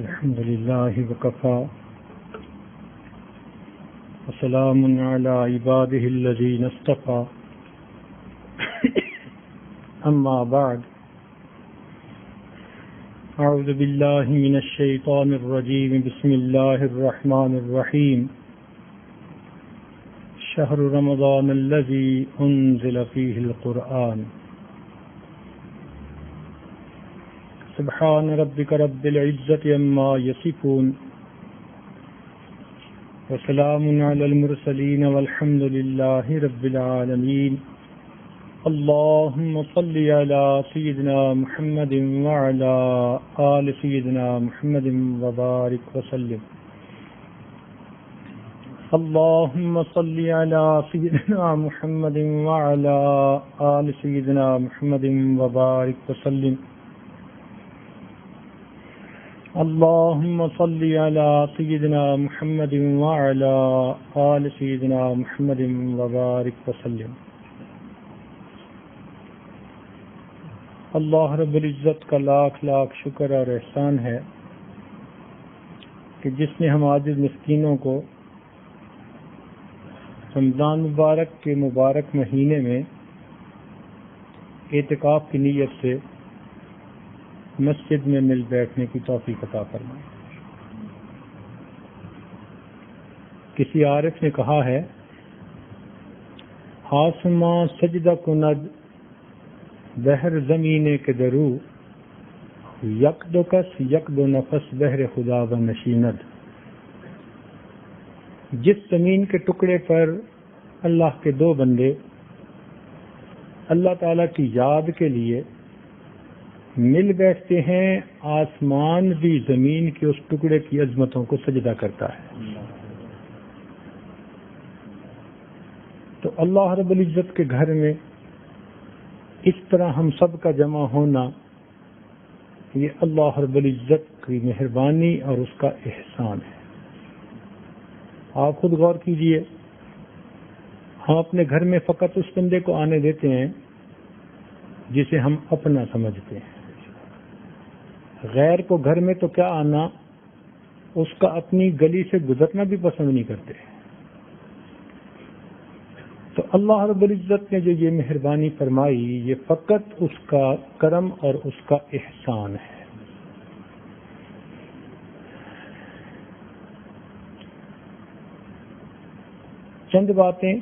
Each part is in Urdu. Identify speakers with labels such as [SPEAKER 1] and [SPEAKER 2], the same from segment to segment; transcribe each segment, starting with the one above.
[SPEAKER 1] الحمد لله وكفى وسلام على عباده الذين اصطفى أما بعد أعوذ بالله من الشيطان الرجيم بسم الله الرحمن الرحيم شهر رمضان الذي أنزل فيه القرآن سبحان ربك رب العزة عما يصفون وسلام على المرسلين والحمد لله رب العالمين اللهم صل على سيدنا محمد وعلى آل سيدنا محمد وبارك وسلم اللهم صل على سيدنا محمد وعلى آل سيدنا محمد وبارك وسلم اللهم صل على سيدنا محمد وعلى آل سيدنا محمد وبارك وسلم اللہ رب العزت کا لاکھ لاکھ شکر اور احسان ہے کہ جس نے ہم عاجز مسکینوں کو رمضان مبارک کے مبارک مہینے میں اعتکاف کی نیت سے مسجد میں مل بیٹھنے کی توفیق عطا فرمائے۔ کسی عارف نے کہا ہے آسماں سجدہ کند بحر زمینے کے درو یک دو کس یک دو نفس بحر خدا و نشیند۔ جس زمین کے ٹکڑے پر اللہ کے دو بندے اللہ تعالیٰ کی یاد کے لیے مل بیٹھتے ہیں، آسمان بھی زمین کے اس ٹکڑے کی عظمتوں کو سجدہ کرتا ہے۔ تو اللہ رب العزت کے گھر میں اس طرح ہم سب کا جمع ہونا یہ اللہ رب العزت کی مہربانی اور اس کا احسان ہے۔ آپ خود غور کیجئے، ہم اپنے گھر میں فقط اس بندے کو آنے دیتے ہیں جسے ہم اپنا سمجھتے ہیں، غیر کو گھر میں تو کیا آنا، اس کا اپنی گلی سے گزرنا بھی پسند نہیں کرتے۔ تو اللہ رب العزت نے جو یہ مہربانی فرمائی یہ فقط اس کا کرم اور اس کا احسان ہے۔ چند باتیں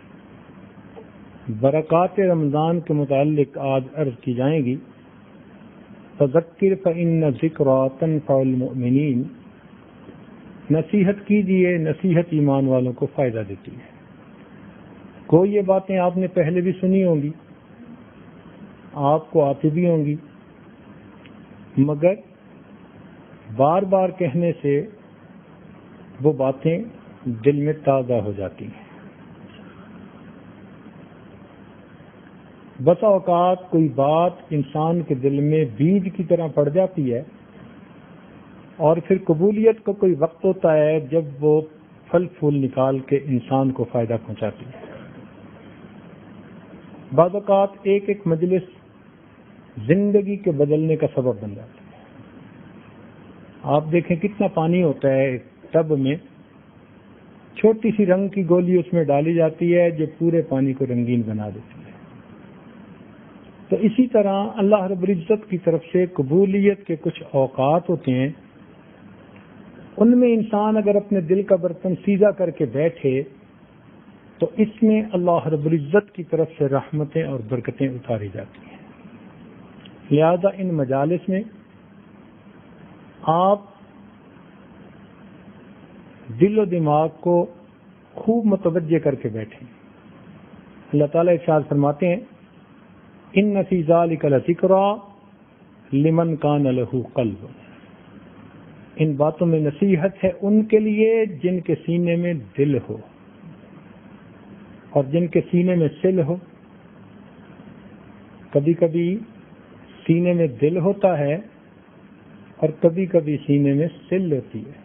[SPEAKER 1] برکات رمضان کے متعلق آج عرض کی جائیں گی۔ فذکر فإن الذکریٰ تنفع المؤمنین، نصیحت کیجیے، نصیحت ایمان والوں کو فائدہ دیتی ہے۔ کوئی یہ باتیں آپ نے پہلے بھی سنی ہوں گی، آپ کو آتی بھی ہوں گی، مگر بار بار کہنے سے وہ باتیں دل میں تازہ ہو جاتی ہیں۔ بسا اوقات کوئی بات انسان کے دل میں بیج کی طرح پڑ جاتی ہے اور پھر قبولیت کو کوئی وقت ہوتا ہے جب وہ پھل پھول نکال کے انسان کو فائدہ پہنچاتی ہے۔ بعض اوقات ایک ایک مجلس زندگی کے بدلنے کا سبب بن جاتی ہے۔ آپ دیکھیں کتنا پانی ہوتا ہے ایک ٹب میں، چھوٹی سی رنگ کی گولی اس میں ڈالی جاتی ہے جو پورے پانی کو رنگین بنا دیتی ہے۔ تو اسی طرح اللہ رب العزت کی طرف سے قبولیت کے کچھ اوقات ہوتے ہیں، ان میں انسان اگر اپنے دل کا برتن سیدھا کر کے بیٹھے تو اس میں اللہ رب العزت کی طرف سے رحمتیں اور برکتیں اتاری جاتی ہیں۔ لہذا ان مجالس میں آپ دل و دماغ کو خوب متوجہ کر کے بیٹھیں۔ اللہ تعالیٰ ارشاد فرماتے ہیں ان فی ذلک لذکریٰ لمن کان لہ قلب، ان باتوں میں نصیحت ہے ان کے لیے جن کے سینے میں دل ہو، اور جن کے سینے میں سل ہو۔ کبھی کبھی سینے میں دل ہوتا ہے اور کبھی کبھی سینے میں سل ہوتی ہے۔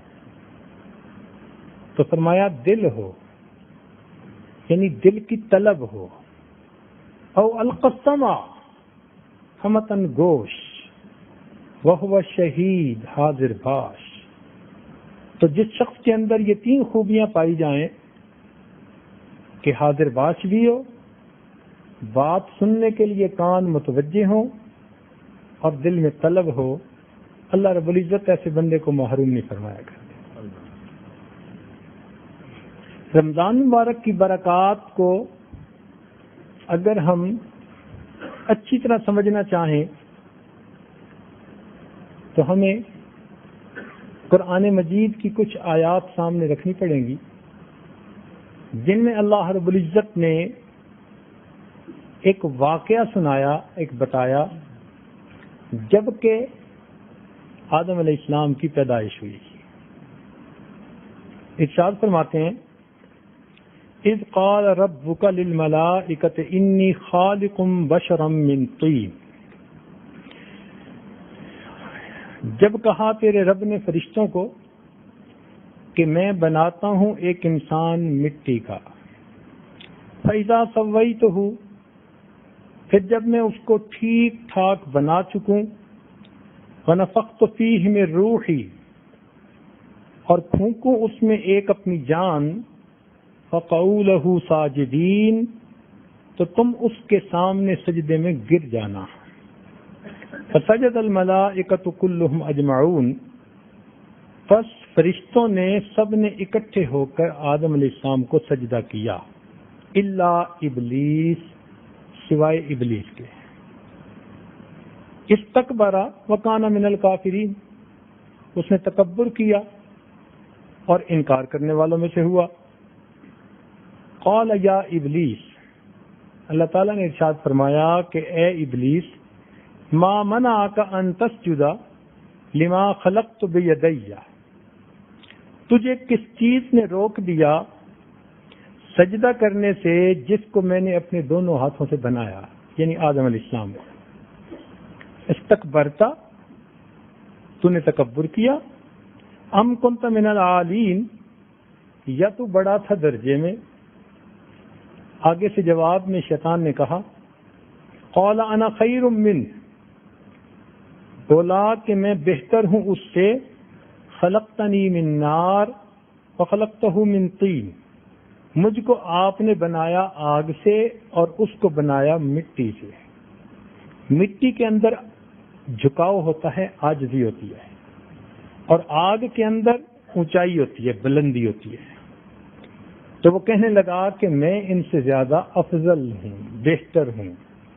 [SPEAKER 1] تو فرمایا دل ہو، یعنی دل کی طلب ہو۔ او القسمہ ہمتن گوش، وہو شہید حاضر باش. تو جس شخص کے اندر یہ 3 خوبیاں پائی جائیں کہ حاضر باش بھی ہو، بات سننے کے لیے کان متوجہ ہوں اور دل میں طلب ہو، اللہ رب العزت ایسے بندے کو محروم نہیں فرمایا کرتے. رمضان مبارک کی برکات کو اگر ہم اچھی طرح سمجھنا چاہیں تو ہمیں قرآن مجید کی کچھ آیات سامنے رکھنی پڑیں گی جن میں اللہ رب العزت نے ایک واقعہ سنایا، ایک بتایا جبکہ آدم علیہ السلام کی پیدائش ہوئی. ارشاد فرماتے ہیں اذ قال ربک للملائکۃ انی خالق بشرا من طین. جب کہا تیرے رب نے فرشتوں کو کہ میں بناتا ہوں ایک انسان مٹی کا. فَإِذَا سَوَّيْتُهُ، پھر جب میں اس کو ٹھیک ٹھاک بنا چکوں، وَنَفَخْتُ فِيهِ مِن رُوحِي، اور پھونکوں اس میں ایک اپنی جان، فَقَعُوا لَهُ سَاجِدِينَ، تو تم اس کے سامنے سجدے میں گر جانا. فَسَجَدَ الْمَلَائِكَةُ كُلُّهُمْ أَجْمَعُونَ، پس فرشتوں نے سب نے اکٹھے ہو کر آدم علیہ السلام کو سجدہ کیا، الا ابلیس، سوائے ابلیس کے. استکبر وکان من الکافرین، اس نے تکبر کیا اور انکار کرنے والوں میں سے ہوا. قال یا ابلیس، اللہ تعالیٰ نے ارشاد فرمایا کہ اے ابلیس، ما منعک ان تسجد لما خلقت بیدی، تجھے کس چیز نے روک دیا سجدہ کرنے سے جس کو میں نے اپنے دونوں ہاتھوں سے بنایا، یعنی آدم علیہ السلام کو. استکبرتا، تو نے تکبر کیا، ام کنت من العالین، یا تو بڑا تھا درجے میں. آگے سے جواب میں شیطان نے کہا قال انا خیر من، بولا کہ میں بہتر ہوں اس سے، خلقتنی من نار وخلقتہ من طین، مجھ کو آپ نے بنایا آگ سے اور اس کو بنایا مٹی سے. مٹی کے اندر جھکاؤ ہوتا ہے، عاجزی ہوتی ہے، اور آگ کے اندر اونچائی ہوتی ہے، بلندی ہوتی ہے. تو وہ کہنے لگا کہ میں ان سے زیادہ افضل ہوں، بہتر ہوں.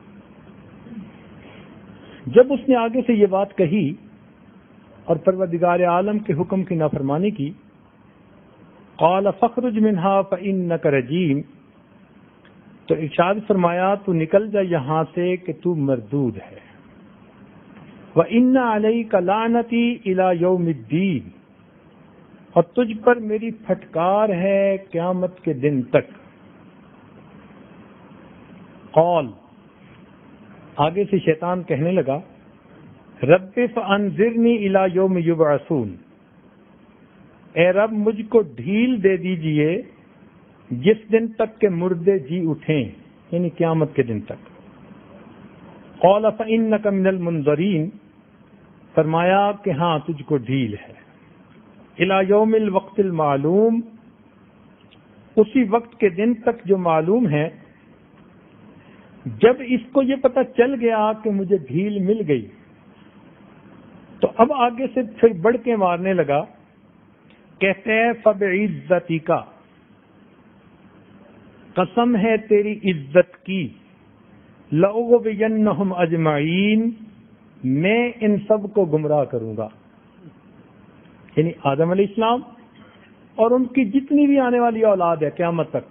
[SPEAKER 1] جب اس نے آگے سے یہ بات کہی اور پروردگار عالم کے حکم کی نافرمانی کی، قال فاخرج منها فإنك رجیم، تو ارشاد فرمایا تو نکل جا یہاں سے کہ تو مردود ہے. وَإِنَّ عَلَيْكَ لَعْنَتِي إِلَى يَوْمِ الدِّينِ، اور تجھ پر میری پھٹکار ہے قیامت کے دن تک. قال، آگے سے شیطان کہنے لگا رب فانذرنی الی یوم یبعثون، اے رب مجھ کو ڈھیل دے دیجئے جس دن تک کہ مردے جی اٹھیں، یعنی قیامت کے دن تک. قال فإنک من المنظرین، فرمایا کہ ہاں تجھ کو ڈھیل ہے. الی یوم الوقت المعلوم، اسی وقت کے دن تک جو معلوم ہے. جب اس کو یہ پتہ چل گیا کہ مجھے ڈھیل مل گئی تو اب آگے سے پھر بڑھ کے مارنے لگا. کہتے ہیں فبعزتک، قسم ہے تیری عزت کی، لأغوینہم اجمعین، میں ان سب کو گمراہ کروں گا، یعنی آدم علیہ السلام اور ان کی جتنی بھی آنے والی اولاد ہے قیامت تک.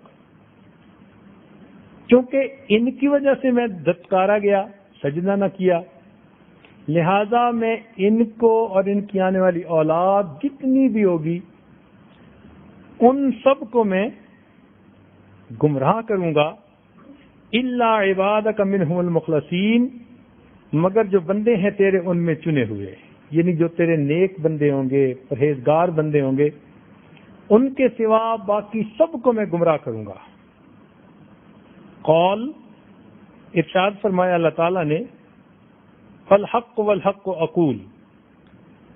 [SPEAKER 1] کیونکہ ان کی وجہ سے میں دھتکارا گیا، سجدہ نہ کیا، لہذا میں ان کو اور ان کی آنے والی اولاد جتنی بھی ہوگی ان سب کو میں گمراہ کروں گا. الا عبادک منہم المخلصین، مگر جو بندے ہیں تیرے ان میں چنے ہوئے، یعنی جو تیرے نیک بندے ہوں گے، پرہیزگار بندے ہوں گے، ان کے سوا باقی سب کو میں گمراہ کروں گا. قول، ارشاد فرمایا اللہ تعالیٰ نے فالحق والحق اقول،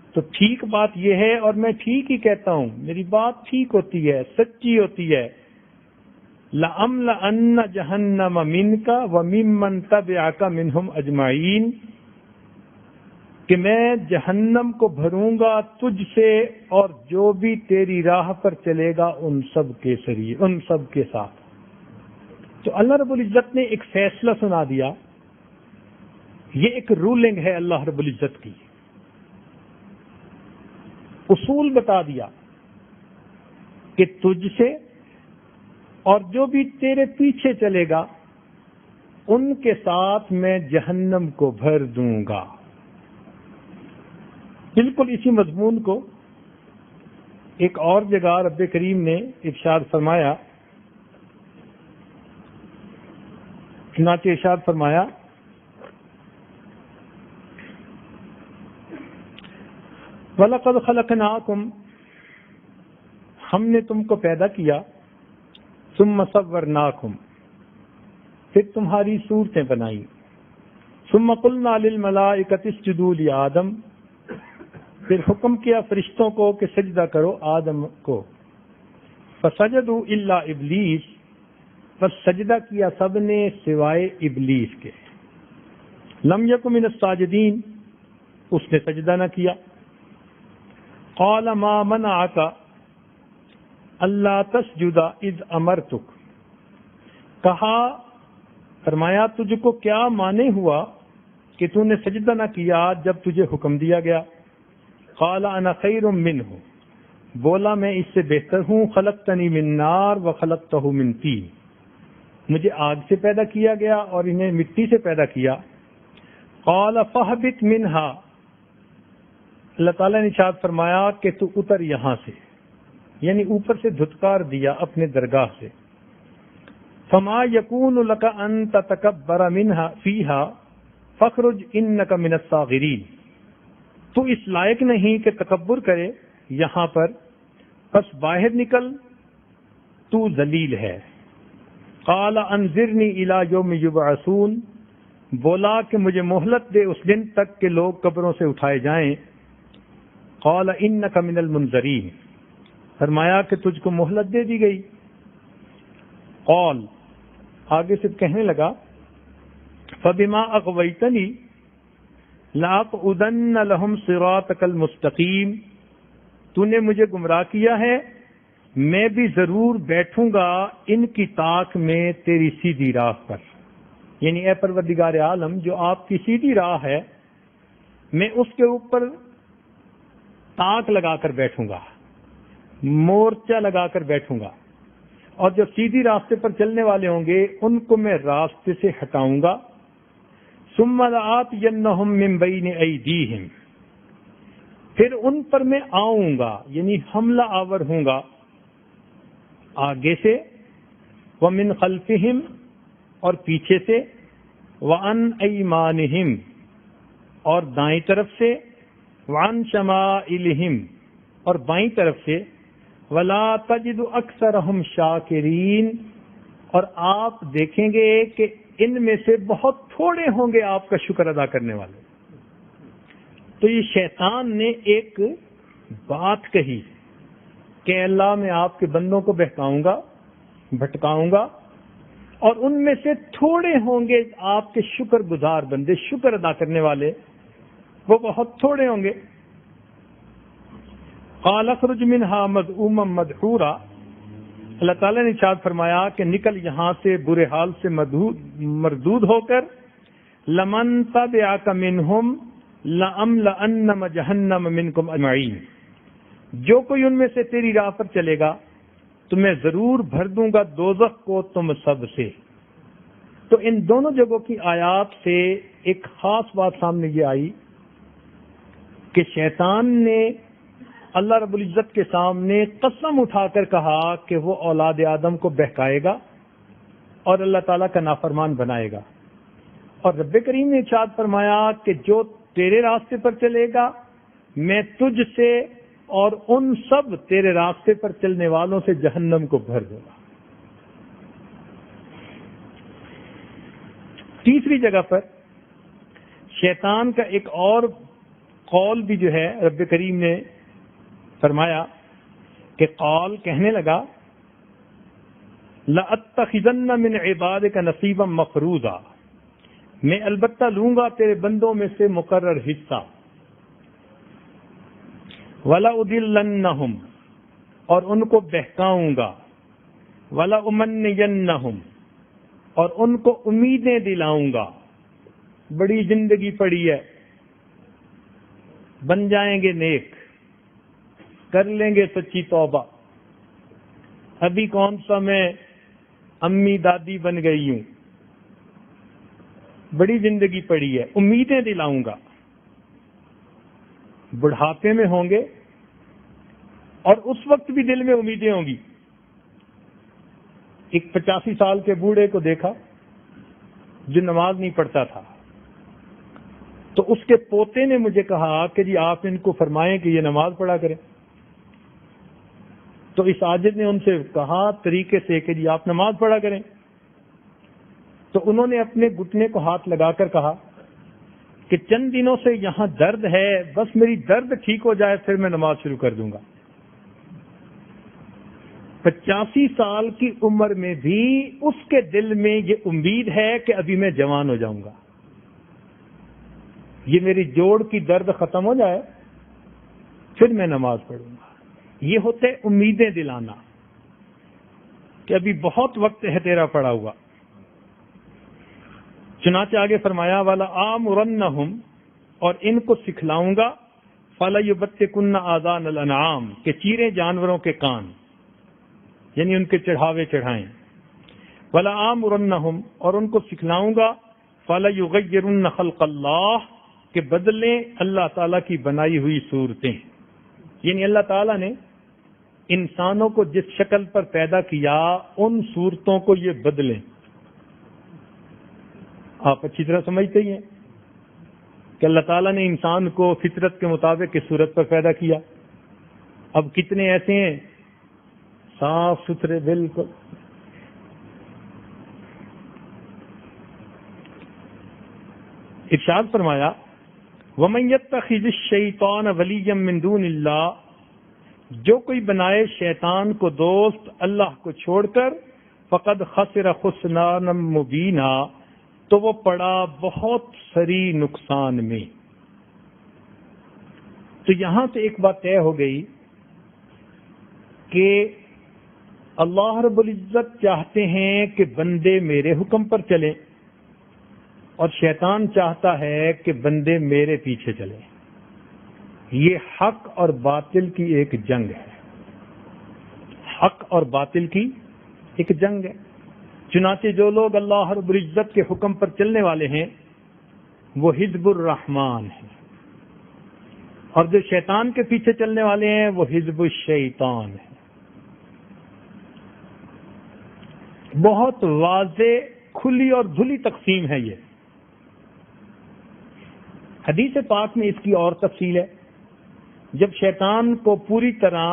[SPEAKER 1] تو ٹھیک بات یہ ہے، اور میں ٹھیک ہی کہتا ہوں، میری بات ٹھیک ہوتی ہے، سچی ہوتی ہے، لَأَمْلَأَنَّ جَهَنَّمَ مِنْكَ وَمِمَّنْ تَبِعَكَ مِنْهُمْ أَجْمَعِينَ، کہ میں جہنم کو بھروں گا تجھ سے اور جو بھی تیری راہ پر چلے گا ان سب کے ساتھ۔ تو اللہ رب العزت نے ایک فیصلہ سنا دیا، یہ ایک رولنگ ہے اللہ رب العزت کی، اصول بتا دیا کہ تجھ سے اور جو بھی تیرے پیچھے چلے گا ان کے ساتھ میں جہنم کو بھر دوں گا۔ بالکل اسی مضمون کو ایک اور جگہ رب کریم نے ارشاد فرمایا، چنانچہ ارشاد فرمایا وَلَقَدْ خَلَقْنَاكُمْ، ہم نے تم کو پیدا کیا، ثُمَّ صَوَّرْنَاكُمْ، پھر تمہاری صورتیں بنائی، ثُمَّ قُلْنَا لِلْمَلَائِكَةِ اسْجُدُوا لِآدَمَ، پھر حکم کیا فرشتوں کو کہ سجدہ کرو آدم کو، فَسَجَدُوا إِلَّا إِبْلِيسَ، بس سجدہ کیا سب نے سوائے ابلیس کے، لَمْ يَكُن مِنَ السَّاجِدِينَ، اس نے سجدہ نہ کیا، قَالَ مَا مَنَعَكَ أَلَّا تَسْجُدَ إِذْ أَمَرْتُكَ، کہا فرمایا تجھ کو کیا مانے ہوا کہ تو نے سجدہ نہ کیا جب تجھے حکم دیا گیا، قال انا خیر منہ، بولا میں اس سے بہتر ہوں، خلقتنی من نار وخلقتہ من طین، مجھے آگ سے پیدا کیا گیا اور انہیں مٹی سے پیدا کیا، قال فاہبط منہا، اللہ تعالیٰ نے ارشاد فرمایا کہ تو اتر یہاں سے، یعنی اوپر سے دھتکار دیا اپنے درگاہ سے، فما یکون لک ان تتکبر منہا فیہا فاخرج انک من الصاغرین، تو اس لائق نہیں کہ تکبر کرے یہاں پر، پس باہر نکل، تو ذلیل ہے، قال انظرنی الی یوم یبعثون، بولا کہ مجھے مہلت دے اس دن تک کہ لوگ قبروں سے اٹھائے جائیں، قال انک من المنظرین، فرمایا کہ تجھ کو مہلت دے دی گئی، قال آگے سے کہنے لگا فبما اغویتنی لَأَقْعُدَنَّ لَهُمْ صِرَاطَكَ الْمُسْتَقِيمَ، تو نے مجھے گمراہ کیا ہے، میں بھی ضرور بیٹھوں گا ان کی طاق میں تیری سیدھی راہ پر، یعنی اے پروردگار عالم جو آپ کی سیدھی راہ ہے میں اس کے اوپر طاق لگا کر بیٹھوں گا، مورچہ لگا کر بیٹھوں گا، اور جو سیدھی راستے پر چلنے والے ہوں گے ان کو میں راستے سے ہٹاؤں گا، ثم لآتینہم من بین ایدیہم، پھر ان پر میں آؤں گا یعنی حملہ آور ہوں گا آگے سے، ومن خلفہم، اور پیچھے سے، وعن ایمانہم، اور دائیں طرف سے، وعن شمائلہم، اور بائیں طرف سے، ولا تجد اکثرہم شاکرین، اور آپ دیکھیں گے کہ ان میں سے بہت تھوڑے ہوں گے آپ کا شکر ادا کرنے والے۔ تو یہ شیطان نے ایک بات کہی کہ اللہ میں آپ کے بندوں کو بہکاؤں گا، بھٹکاؤں گا، اور ان میں سے تھوڑے ہوں گے آپ کے شکر گزار بندے، شکر ادا کرنے والے، وہ بہت تھوڑے ہوں گے۔ قال اخرج منها مذءوما مدحورا، اللہ تعالیٰ نے ارشاد فرمایا کہ نکل یہاں سے برے حال سے مردود ہو کر، لمن تبعک منہم لأملأن جہنم منکم اجمعین، جو کوئی ان میں سے تیری راہ پر چلے گا تو میں ضرور بھر دوں گا دوزخ کو تم سب سے۔ تو ان دونوں جگہوں کی آیات سے ایک خاص بات سامنے یہ آئی کہ شیطان نے اللہ رب العزت کے سامنے قسم اٹھا کر کہا کہ وہ اولاد آدم کو بہکائے گا اور اللہ تعالیٰ کا نافرمان بنائے گا، اور رب کریم نے ارشاد فرمایا کہ جو تیرے راستے پر چلے گا میں تجھ سے اور ان سب تیرے راستے پر چلنے والوں سے جہنم کو بھر دوں گا۔ تیسری جگہ پر شیطان کا ایک اور قول بھی جو ہے رب کریم نے فرمایا کہ قول کہنے لگا لَأَتَّخِذَنَّ مِنْ عِبَادِكَ نَصِيبًا مَفْرُوضًا، میں البتہ لوں گا تیرے بندوں میں سے مقرر حصہ، وَلَأُضِلَّنَّهُمْ، اور ان کو بہکاؤں گا، وَلَأُمَنِّيَنَّهُمْ، اور ان کو امیدیں دلاؤں گا۔ بڑی زندگی پڑی ہے، بن جائیں گے نیک، کر لیں گے سچی توبہ، ابھی کون سا میں امی دادی بن گئی ہوں، بڑی زندگی پڑی ہے، امیدیں دلاؤں گا۔ بڑھاپے میں ہوں گے اور اس وقت بھی دل میں امیدیں ہوں گی۔ ایک 85 سال کے بوڑھے کو دیکھا جو نماز نہیں پڑھتا تھا، تو اس کے پوتے نے مجھے کہا کہ جی آپ ان کو فرمائیں کہ یہ نماز پڑھا کریں۔ تو اس عاجز نے ان سے کہا طریقے سے کہ جی آپ نماز پڑھا کریں، تو انہوں نے اپنے گھٹنے کو ہاتھ لگا کر کہا کہ چند دنوں سے یہاں درد ہے، بس میری درد ٹھیک ہو جائے پھر میں نماز شروع کر دوں گا۔ 85 سال کی عمر میں بھی اس کے دل میں یہ امید ہے کہ ابھی میں جوان ہو جاؤں گا، یہ میری جوڑ کی درد ختم ہو جائے پھر میں نماز پڑھوں گا۔ یہ ہوتے امیدیں دلانا کہ ابھی بہت وقت ہے تیرا پڑا ہوا۔ چنانچہ آگے فرمایا وَلَآمُرَنَّهُمْ، اور ان کو سکھلاؤں گا، فَلَيُبَتِّكُنَّ آذَانَ الْأَنْعَامِ، کہ چیریں جانوروں کے کان، یعنی ان کے چڑھاوے چڑھائیں۔ وَلَآمُرَنَّهُمْ، اور ان کو سکھلاؤں گا، فَلَيُغَيِّرُنَّ خَلْقَ اللَّهِ، کہ بدلیں اللہ تعالیٰ کی بنائی ہوئی صورتیں، یعنی اللہ تعالیٰ نے انسانوں کو جس شکل پر پیدا کیا ان صورتوں کو یہ بدلیں۔ آپ اچھی طرح سمجھتے ہی ہیں کہ اللہ تعالیٰ نے انسان کو فطرت کے مطابق اس صورت پر پیدا کیا۔ اب کتنے ایسے ہیں صاف ستھرے بالکل، ارشاد فرمایا وَمَن يَتَّخِذِ الشَّيْطَانَ وَلِيًّا مِّن دُونِ اللَّهِ، جو کوئی بنائے شیطان کو دوست اللہ کو چھوڑ کر، فَقَدْ خَسِرَ خُسْرَانًا مُبِينًا، تو وہ پڑا بہت سری نقصان میں۔ تو یہاں سے ایک بات طے ہو گئی کہ اللہ رب العزت چاہتے ہیں کہ بندے میرے حکم پر چلیں، اور شیطان چاہتا ہے کہ بندے میرے پیچھے چلیں۔ یہ حق اور باطل کی ایک جنگ ہے، حق اور باطل کی ایک جنگ ہے۔ چنانچہ جو لوگ اللہ رب العزت کے حکم پر چلنے والے ہیں وہ حزب الرحمن ہیں، اور جو شیطان کے پیچھے چلنے والے ہیں وہ حزب الشیطان ہیں۔ بہت واضح کھلی اور دھلی تقسیم ہے یہ۔ حدیث پاک میں اس کی اور تفصیل ہے۔ جب شیطان کو پوری طرح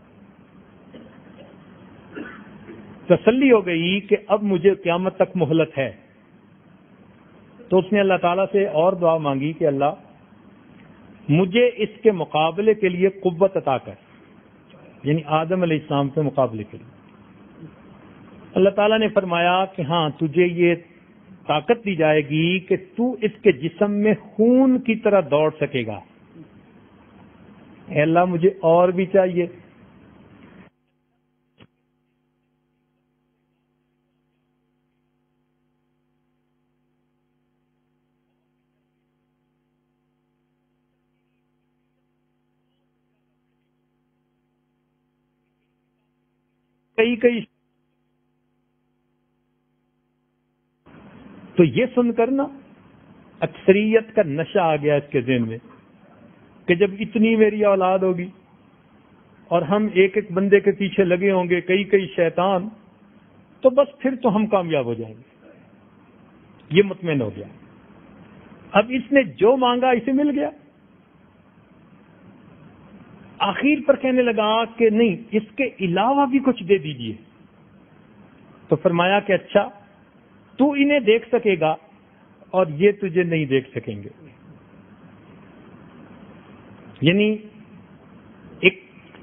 [SPEAKER 1] تسلی ہو گئی کہ اب مجھے قیامت تک مہلت ہے، تو اس نے اللہ تعالیٰ سے اور دعا مانگی کہ اللہ مجھے اس کے مقابلے کے لیے قوت عطا کر، یعنی آدم علیہ السلام کے مقابلے کے لیے۔ اللہ تعالیٰ نے فرمایا کہ ہاں تجھے یہ طاقت دی جائے گی کہ تو اس کے جسم میں خون کی طرح دوڑ سکے گا۔ اے اللہ مجھے اور بھی چاہیے۔ کئی تو یہ سن کر نا اکثریت کا نشہ آ گیا اس کے ذہن میں کہ جب اتنی میری اولاد ہوگی اور ہم ایک ایک بندے کے پیچھے لگے ہوں گے، کئی شیطان، تو بس پھر تو ہم کامیاب ہو جائیں گے۔ یہ مطمئن ہو گیا۔ اب اس نے جو مانگا اسے مل گیا۔ آخر پر کہنے لگا کہ نہیں، اس کے علاوہ بھی کچھ دے دیجئے۔ تو فرمایا کہ اچھا تو انہیں دیکھ سکے گا اور یہ تجھے نہیں دیکھ سکیں گے۔ یعنی ایک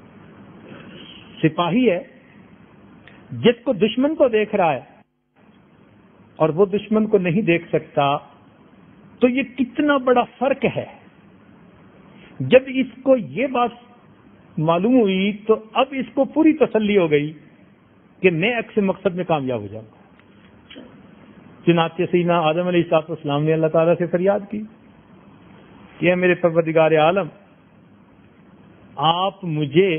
[SPEAKER 1] سپاہی ہے جس کو دشمن کو دیکھ رہا ہے اور وہ دشمن کو نہیں دیکھ سکتا، تو یہ کتنا بڑا فرق ہے۔ جب اس کو یہ بات معلوم ہوئی تو اب اس کو پوری تسلی ہو گئی کہ میں عکس مقصد میں کامیاب ہو جاؤں گا۔ چنانچہ سیدنا آدم علیہ السلام نے اللہ تعالیٰ سے فریاد کی کہ اے میرے پروردگار عالم، آپ مجھے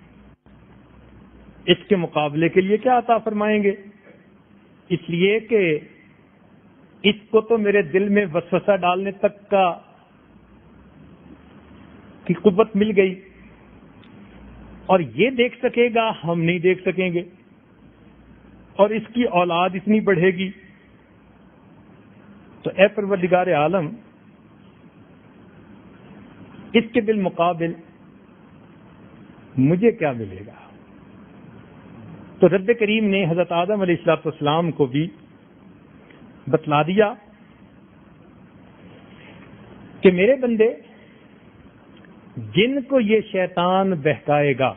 [SPEAKER 1] اس کے مقابلے کے لیے کیا عطا فرمائیں گے؟ اس لیے کہ اس کو تو میرے دل میں وسوسہ ڈالنے تک کی قوت مل گئی، اور یہ دیکھ سکے گا، ہم نہیں دیکھ سکیں گے، اور اس کی اولاد اتنی بڑھے گی، تو اے پروردگار عالم، اس کے بالمقابل مجھے کیا ملے گا؟ تو رب کریم نے حضرت آدم علیہ السلام کو بھی بتلا دیا کہ میرے بندے، جن کو یہ شیطان بہکائے گا،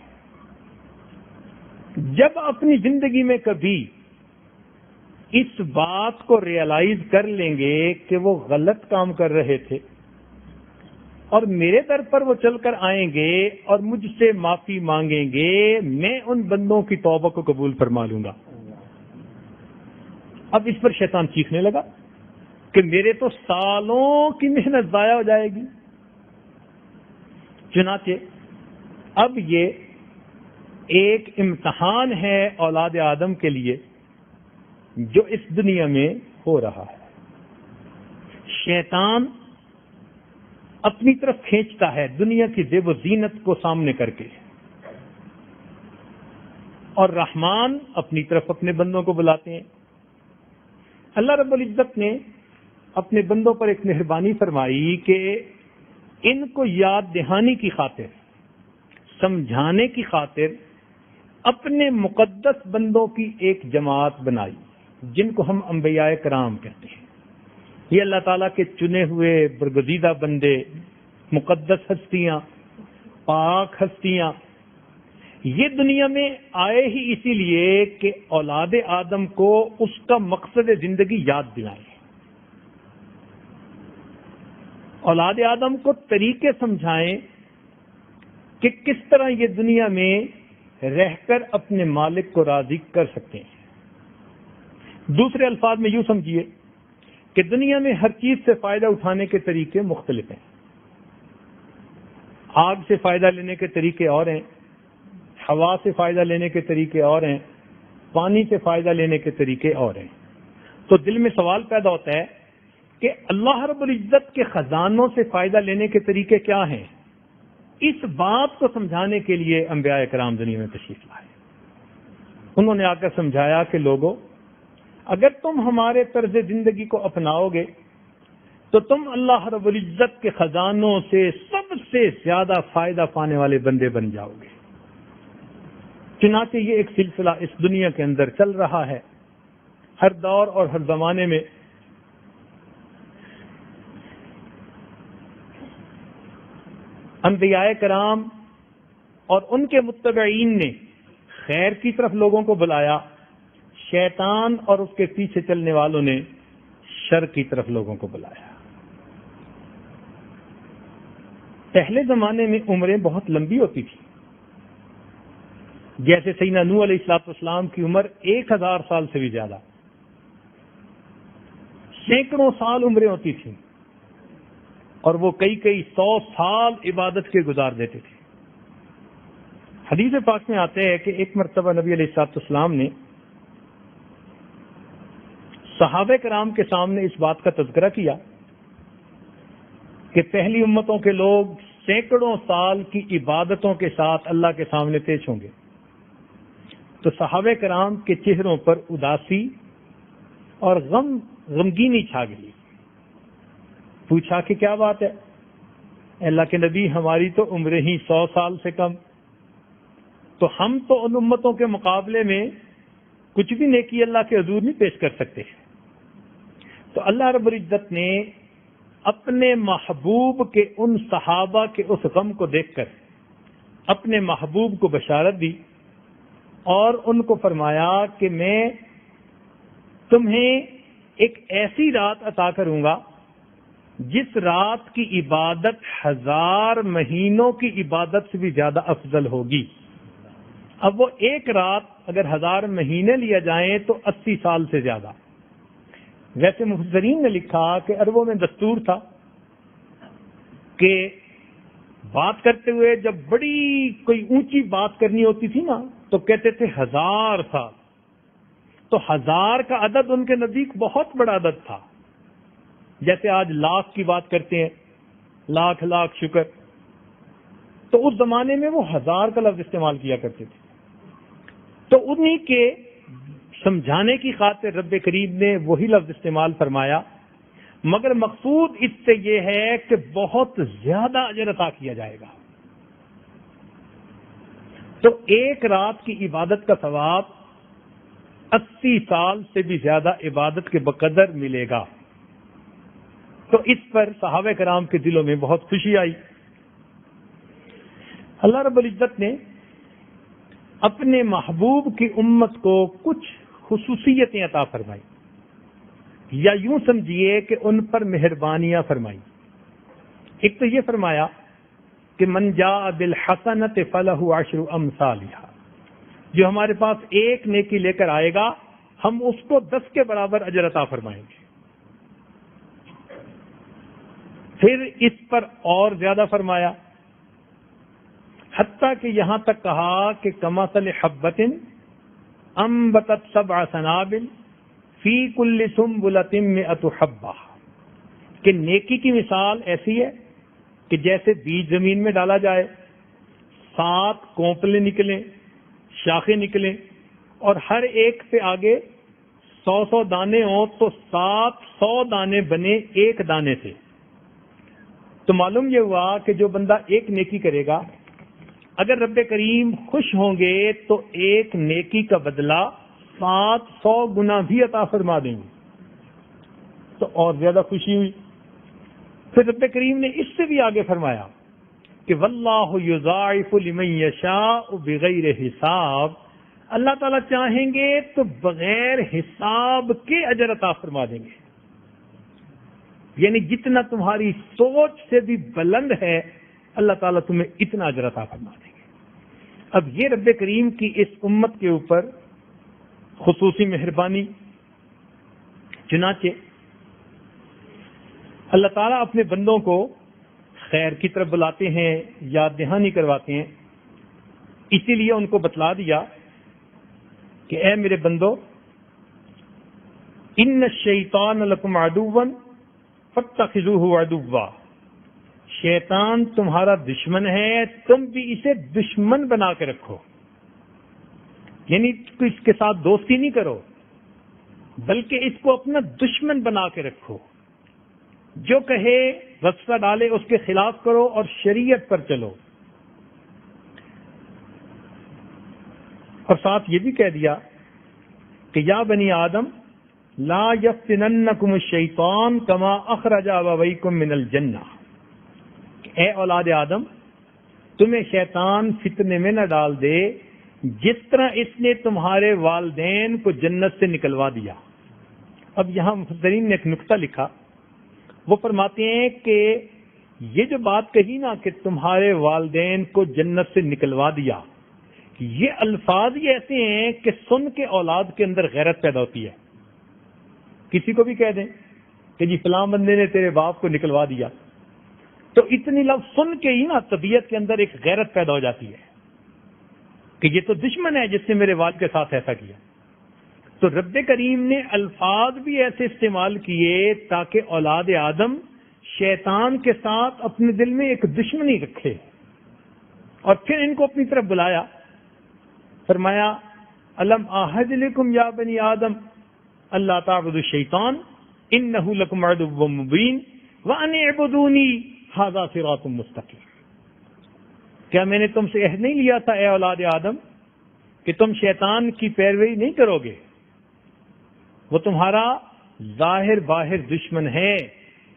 [SPEAKER 1] جب اپنی زندگی میں کبھی اس بات کو ریئلائز کر لیں گے کہ وہ غلط کام کر رہے تھے اور میرے در پر وہ چل کر آئیں گے اور مجھ سے معافی مانگیں گے، میں ان بندوں کی توبہ کو قبول فرما لوں گا۔ اب اس پر شیطان چیخنے لگا کہ میرے تو سالوں کی محنت ضائع ہو جائے گی۔ چنانچہ اب یہ ایک امتحان ہے اولاد آدم کے لیے جو اس دنیا میں ہو رہا ہے۔ شیطان اپنی طرف کھینچتا ہے دنیا کی زیب و زینت کو سامنے کر کے، اور رحمان اپنی طرف اپنے بندوں کو بلاتے ہیں۔ اللہ رب العزت نے اپنے بندوں پر ایک مہربانی فرمائی کہ ان کو یاد دہانی کی خاطر، سمجھانے کی خاطر اپنے مقدس بندوں کی ایک جماعت بنائی، جن کو ہم انبیاء کرام کہتے ہیں۔ یہ اللہ تعالیٰ کے چنے ہوئے برگزیدہ بندے، مقدس ہستیاں، پاک ہستیاں، یہ دنیا میں آئے ہی اسی لیے کہ اولاد آدم کو اس کا مقصد زندگی یاد دلائیں، اولاد آدم کو طریقے سمجھائیں کہ کس طرح یہ دنیا میں رہ کر اپنے مالک کو راضی کر سکتے ہیں۔ دوسرے الفاظ میں یوں سمجھیے کہ دنیا میں ہر چیز سے فائدہ اٹھانے کے طریقے مختلف ہیں۔ آگ سے فائدہ لینے کے طریقے اور ہیں، ہوا سے فائدہ لینے کے طریقے اور ہیں، پانی سے فائدہ لینے کے طریقے اور ہیں۔ تو دل میں سوال پیدا ہوتا ہے کہ اللہ رب العزت کے خزانوں سے فائدہ لینے کے طریقے کیا ہیں؟ اس بات کو سمجھانے کے لیے انبیاء کرام دنیا میں تشریف لائے۔ انہوں نے آ کر سمجھایا کہ لوگوں، اگر تم ہمارے طرز زندگی کو اپناؤ گے تو تم اللہ رب العزت کے خزانوں سے سب سے زیادہ فائدہ پانے والے بندے بن جاؤ گے۔ چنانچہ یہ ایک سلسلہ اس دنیا کے اندر چل رہا ہے، ہر دور اور ہر زمانے میں انبیاء کرام اور ان کے متبعین نے خیر کی طرف لوگوں کو بلایا، شیطان اور اس کے پیچھے چلنے والوں نے شر کی طرف لوگوں کو بلایا۔ پہلے زمانے میں عمریں بہت لمبی ہوتی تھی، جیسے سیدنا نوح علیہ السلام کی عمر 1000 سال سے بھی زیادہ، سینکڑوں سال عمریں ہوتی تھیں، اور وہ کئی 100 سال عبادت کے گزار دیتے تھے۔ حدیث پاک میں آتے ہیں کہ ایک مرتبہ نبی علیہ السلام نے صحابہ کرام کے سامنے اس بات کا تذکرہ کیا کہ پہلی امتوں کے لوگ سینکڑوں سال کی عبادتوں کے ساتھ اللہ کے سامنے پیش ہوں گے۔ تو صحابہ کرام کے چہروں پر اداسی اور غمگینی چھا گئی۔ پوچھا کہ کیا بات ہے؟ اللہ کے نبی، ہماری تو عمریں ہی 100 سال سے کم، تو ہم تو ان امتوں کے مقابلے میں کچھ بھی نیکی اللہ کے حضور نہیں پیش کر سکتے۔ تو اللہ رب العزت نے اپنے محبوب کے ان صحابہ کے اس غم کو دیکھ کر اپنے محبوب کو بشارت دی اور ان کو فرمایا کہ میں تمہیں ایک ایسی رات عطا کروں گا جس رات کی عبادت 1000 مہینوں کی عبادت سے بھی زیادہ افضل ہوگی۔ اب وہ ایک رات اگر 1000 مہینے لیا جائیں تو 80 سال سے زیادہ۔ ویسے مفسرین نے لکھا کہ عربوں میں دستور تھا کہ بات کرتے ہوئے جب بڑی کوئی اونچی بات کرنی ہوتی تھی نا تو کہتے تھے 1000 سال، تو 1000 کا عدد ان کے نزدیک بہت بڑا عدد تھا۔ جیسے آج لاکھ کی بات کرتے ہیں، لاکھ لاکھ شکر، تو اس زمانے میں وہ 1000 کا لفظ استعمال کیا کرتے تھے۔ تو انہی کے سمجھانے کی خاطر رب کریم نے وہی لفظ استعمال فرمایا، مگر مقصود اس سے یہ ہے کہ بہت زیادہ اجر عطا کیا جائے گا۔ تو ایک رات کی عبادت کا ثواب 80 سال سے بھی زیادہ عبادت کے بقدر ملے گا۔ تو اس پر صحابہ کرام کے دلوں میں بہت خوشی آئی۔ اللہ رب العزت نے اپنے محبوب کی امت کو کچھ خصوصیتیں عطا فرمائی، یا یوں سمجھیے کہ ان پر مہربانیاں فرمائی۔ ایک تو یہ فرمایا کہ من جاء بالحسنۃ فلہ عشر امثالھا، جو ہمارے پاس ایک نیکی لے کر آئے گا ہم اس کو 10 کے برابر اجر عطا فرمائیں گے۔ پھر اس پر اور زیادہ فرمایا، حتیٰ کہ یہاں تک کہا کہ کمثل حبۃ انبتت 7 سنابل فی کل سنبلۃ 100 حبہ، کہ نیکی کی مثال ایسی ہے کہ جیسے بیج زمین میں ڈالا جائے، 7 کونپلیں نکلیں، شاخیں نکلیں، اور ہر ایک سے آگے 100 دانے ہوں تو 700 دانے بنے ایک دانے سے۔ تو معلوم یہ ہوا کہ جو بندہ ایک نیکی کرے گا، اگر رب کریم خوش ہوں گے تو ایک نیکی کا بدلہ 700 گنا بھی عطا فرما دیں گے۔ تو اور زیادہ خوشی ہوئی۔ پھر رب کریم نے اس سے بھی آگے فرمایا کہ واللہ یضاعف لمن یشاء بغیر حساب، اللہ تعالیٰ چاہیں گے تو بغیر حساب کے اجر عطا فرما دیں گے، یعنی جتنا تمہاری سوچ سے بھی بلند ہے اللہ تعالیٰ تمہیں اتنا اجر عطا فرما دیں گے۔ اب یہ رب کریم کی اس امت کے اوپر خصوصی مہربانی۔ چنانچہ اللہ تعالیٰ اپنے بندوں کو خیر کی طرف بلاتے ہیں، یاد دہانی کرواتے ہیں، اسی لیے ان کو بتلا دیا کہ اے میرے بندو، ان الشیطان لکم عدو فاتخذوہ عدوا، شیطان تمہارا دشمن ہے، تم بھی اسے دشمن بنا کے رکھو، یعنی اس کے ساتھ دوستی نہیں کرو بلکہ اس کو اپنا دشمن بنا کے رکھو، جو کہے وسوسہ ڈالے اس کے خلاف کرو اور شریعت پر چلو۔ اور ساتھ یہ بھی کہہ دیا کہ یا بنی آدم لا یفتننکم الشیطان کما اخرج ابویکم من الجنہ، اے اولاد آدم تمہیں شیطان فتنے میں نہ ڈال دے جس طرح اس نے تمہارے والدین کو جنت سے نکلوا دیا۔ اب یہاں مفسرین نے ایک نقطہ لکھا، وہ فرماتے ہیں کہ یہ جو بات کہی نا کہ تمہارے والدین کو جنت سے نکلوا دیا، یہ الفاظ ہی ایسے ہیں کہ سن کے اولاد کے اندر غیرت پیدا ہوتی ہے۔ کسی کو بھی کہہ دیں کہ جی فلاں بندے نے تیرے باپ کو نکلوا دیا، تو اتنی لفظ سن کے ہی نا طبیعت کے اندر ایک غیرت پیدا ہو جاتی ہے کہ یہ تو دشمن ہے جس نے میرے والد کے ساتھ ایسا کیا۔ تو رب کریم نے الفاظ بھی ایسے استعمال کیے تاکہ اولاد آدم شیطان کے ساتھ اپنے دل میں ایک دشمنی رکھے، اور پھر ان کو اپنی طرف بلایا، فرمایا الم اعہد لکم یا بنی آدم اللہ تعبدوا الشیطان انہ لکم عدو مبین وان اعبدونی ھذا صراط مستقیم۔ کیا میں نے تم سے عہد نہیں لیا تھا اے اولاد آدم کہ تم شیطان کی پیروی نہیں کرو گے؟ وہ تمہارا ظاہر باہر دشمن ہے،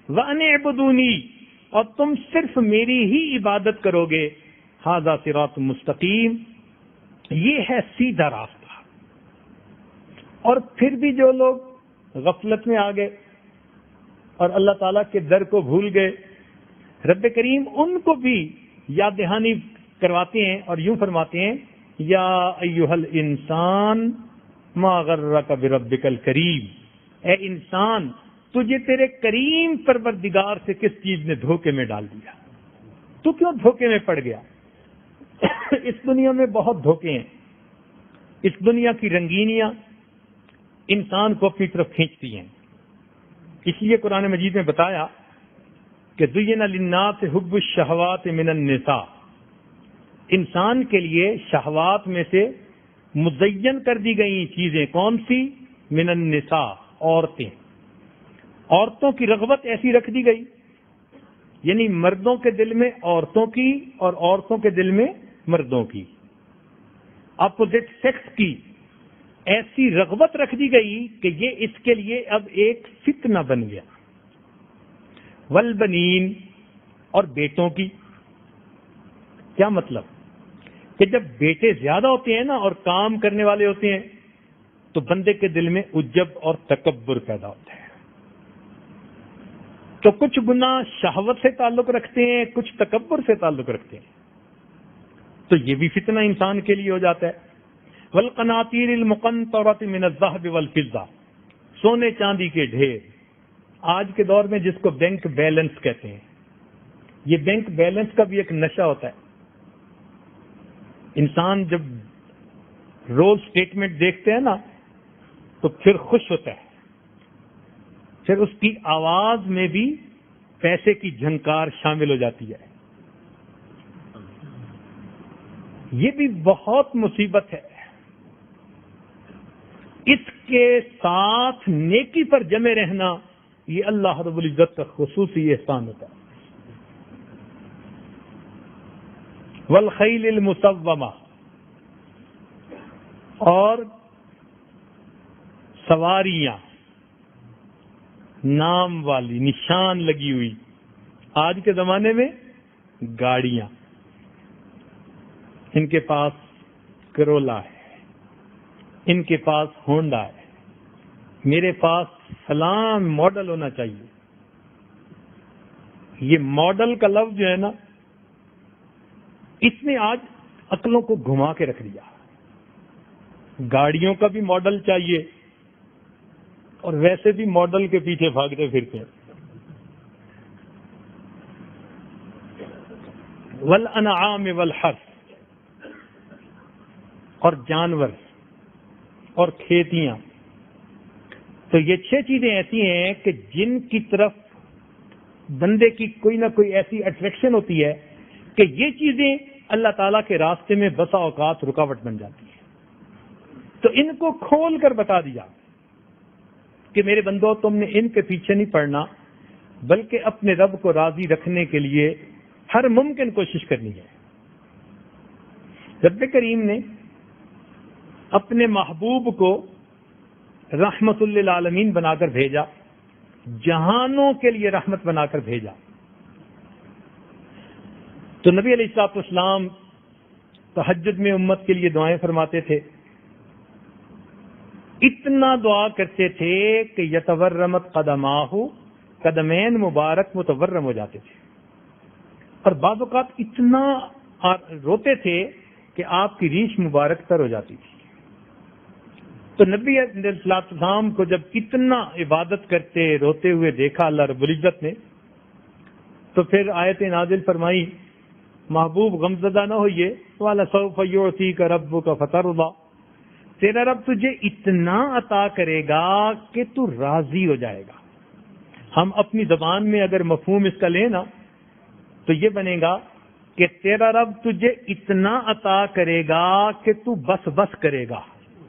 [SPEAKER 1] وَأَنِ اعْبُدُونِي، اور تم صرف میری ہی عبادت کرو گے. ھذا صراط مستقیم، یہ ہے سیدھا راستہ. اور پھر بھی جو لوگ غفلت میں آ گئے اور اللہ تعالیٰ کے در کو بھول گئے، رب کریم ان کو بھی یاد دہانی کرواتے ہیں اور یوں فرماتے ہیں یا ایھا الانسان ما غرک بربک الکریم، اے انسان تجھے تیرے کریم پروردگار سے کس چیز نے دھوکے میں ڈال دیا، تو کیوں دھوکے میں پڑ گیا؟ اس دنیا میں بہت دھوکے ہیں. اس دنیا کی رنگینیاں انسان کو اپنی طرف کھینچتی ہیں. اس لیے قرآن مجید میں بتایا کہ زُیِّنَ لِلنَّاسِ حُبُّ الشَّهَوَاتِ مِنَ النِّسَاءِ، انسان کے لیے شہوات میں سے مزین کر دی گئی چیزیں کون سی؟ من النساء، عورتیں. عورتوں کی رغبت ایسی رکھ دی گئی، یعنی مردوں کے دل میں عورتوں کی اور عورتوں کے دل میں مردوں کی، اپوزٹ سیکس کی ایسی رغبت رکھ دی گئی کہ یہ اس کے لیے اب ایک فتنہ بن گیا. والبنین، اور بیٹوں کی. کیا مطلب؟ کہ جب بیٹے زیادہ ہوتے ہیں نا اور کام کرنے والے ہوتے ہیں تو بندے کے دل میں عجب اور تکبر پیدا ہوتا ہے. تو کچھ گناہ شہوت سے تعلق رکھتے ہیں، کچھ تکبر سے تعلق رکھتے ہیں، تو یہ بھی فتنہ انسان کے لیے ہو جاتا ہے. والقناطیر المقنطرۃ من الذهب والفضہ، سونے چاندی کے ڈھیر. آج کے دور میں جس کو بینک بیلنس کہتے ہیں، یہ بینک بیلنس کا بھی ایک نشہ ہوتا ہے. انسان جب روز سٹیٹمنٹ دیکھتے ہیں نا تو پھر خوش ہوتا ہے، پھر اس کی آواز میں بھی پیسے کی جھنکار شامل ہو جاتی ہے. یہ بھی بہت مصیبت ہے. اس کے ساتھ نیکی پر جمے رہنا یہ اللہ رب العزت کا خصوصی احسان ہوتا ہے. والخیل المسومہ، اور سواریاں نام والی، نشان لگی ہوئی. آج کے زمانے میں گاڑیاں، ان کے پاس کرولا ہے، ان کے پاس ہونڈا ہے، میرے پاس فلاں ماڈل ہونا چاہیے. یہ ماڈل کا لفظ جو ہے نا، اس نے آج عقلوں کو گھما کے رکھ دیا. گاڑیوں کا بھی ماڈل چاہیے اور ویسے بھی ماڈل کے پیچھے بھاگتے پھرتے ہیں. والانعام والحرث، اور جانور اور کھیتیاں. تو یہ 6 چیزیں ایسی ہیں کہ جن کی طرف بندے کی کوئی نہ کوئی ایسی اٹریکشن ہوتی ہے کہ یہ چیزیں اللہ تعالیٰ کے راستے میں بسا اوقات رکاوٹ بن جاتی ہیں. تو ان کو کھول کر بتا دیا کہ میرے بندو، تم نے ان کے پیچھے نہیں پڑنا، بلکہ اپنے رب کو راضی رکھنے کے لیے ہر ممکن کوشش کرنی ہے. رب کریم نے اپنے محبوب کو رحمت للعالمین بنا کر بھیجا، جہانوں کے لیے رحمت بنا کر بھیجا. تو نبی علیہ الصلوۃ والسلام تہجد میں امت کے لیے دعائیں فرماتے تھے. اتنا دعا کرتے تھے کہ یتورمت قدماہ، قدمین مبارک متورم ہو جاتے تھے. اور بعض اوقات اتنا روتے تھے کہ آپ کی ریش مبارک تر ہو جاتی تھی. تو نبی علیہ الصلوۃ والسلام کو جب اتنا عبادت کرتے روتے ہوئے دیکھا اللہ رب العزت نے، تو پھر آیت نازل فرمائی، محبوب غمزدہ نہ ہوئیے، وَلَسَوْفَ يُعْطِيكَ رَبُّكَ فَتَرْضَىٰ، تیرا رب تجھے اتنا عطا کرے گا کہ تو راضی ہو جائے گا. ہم اپنی زبان میں اگر مفہوم اس کا لیں نا تو یہ بنے گا کہ تیرا رب تجھے اتنا عطا کرے گا کہ تو بس بس کرے گا.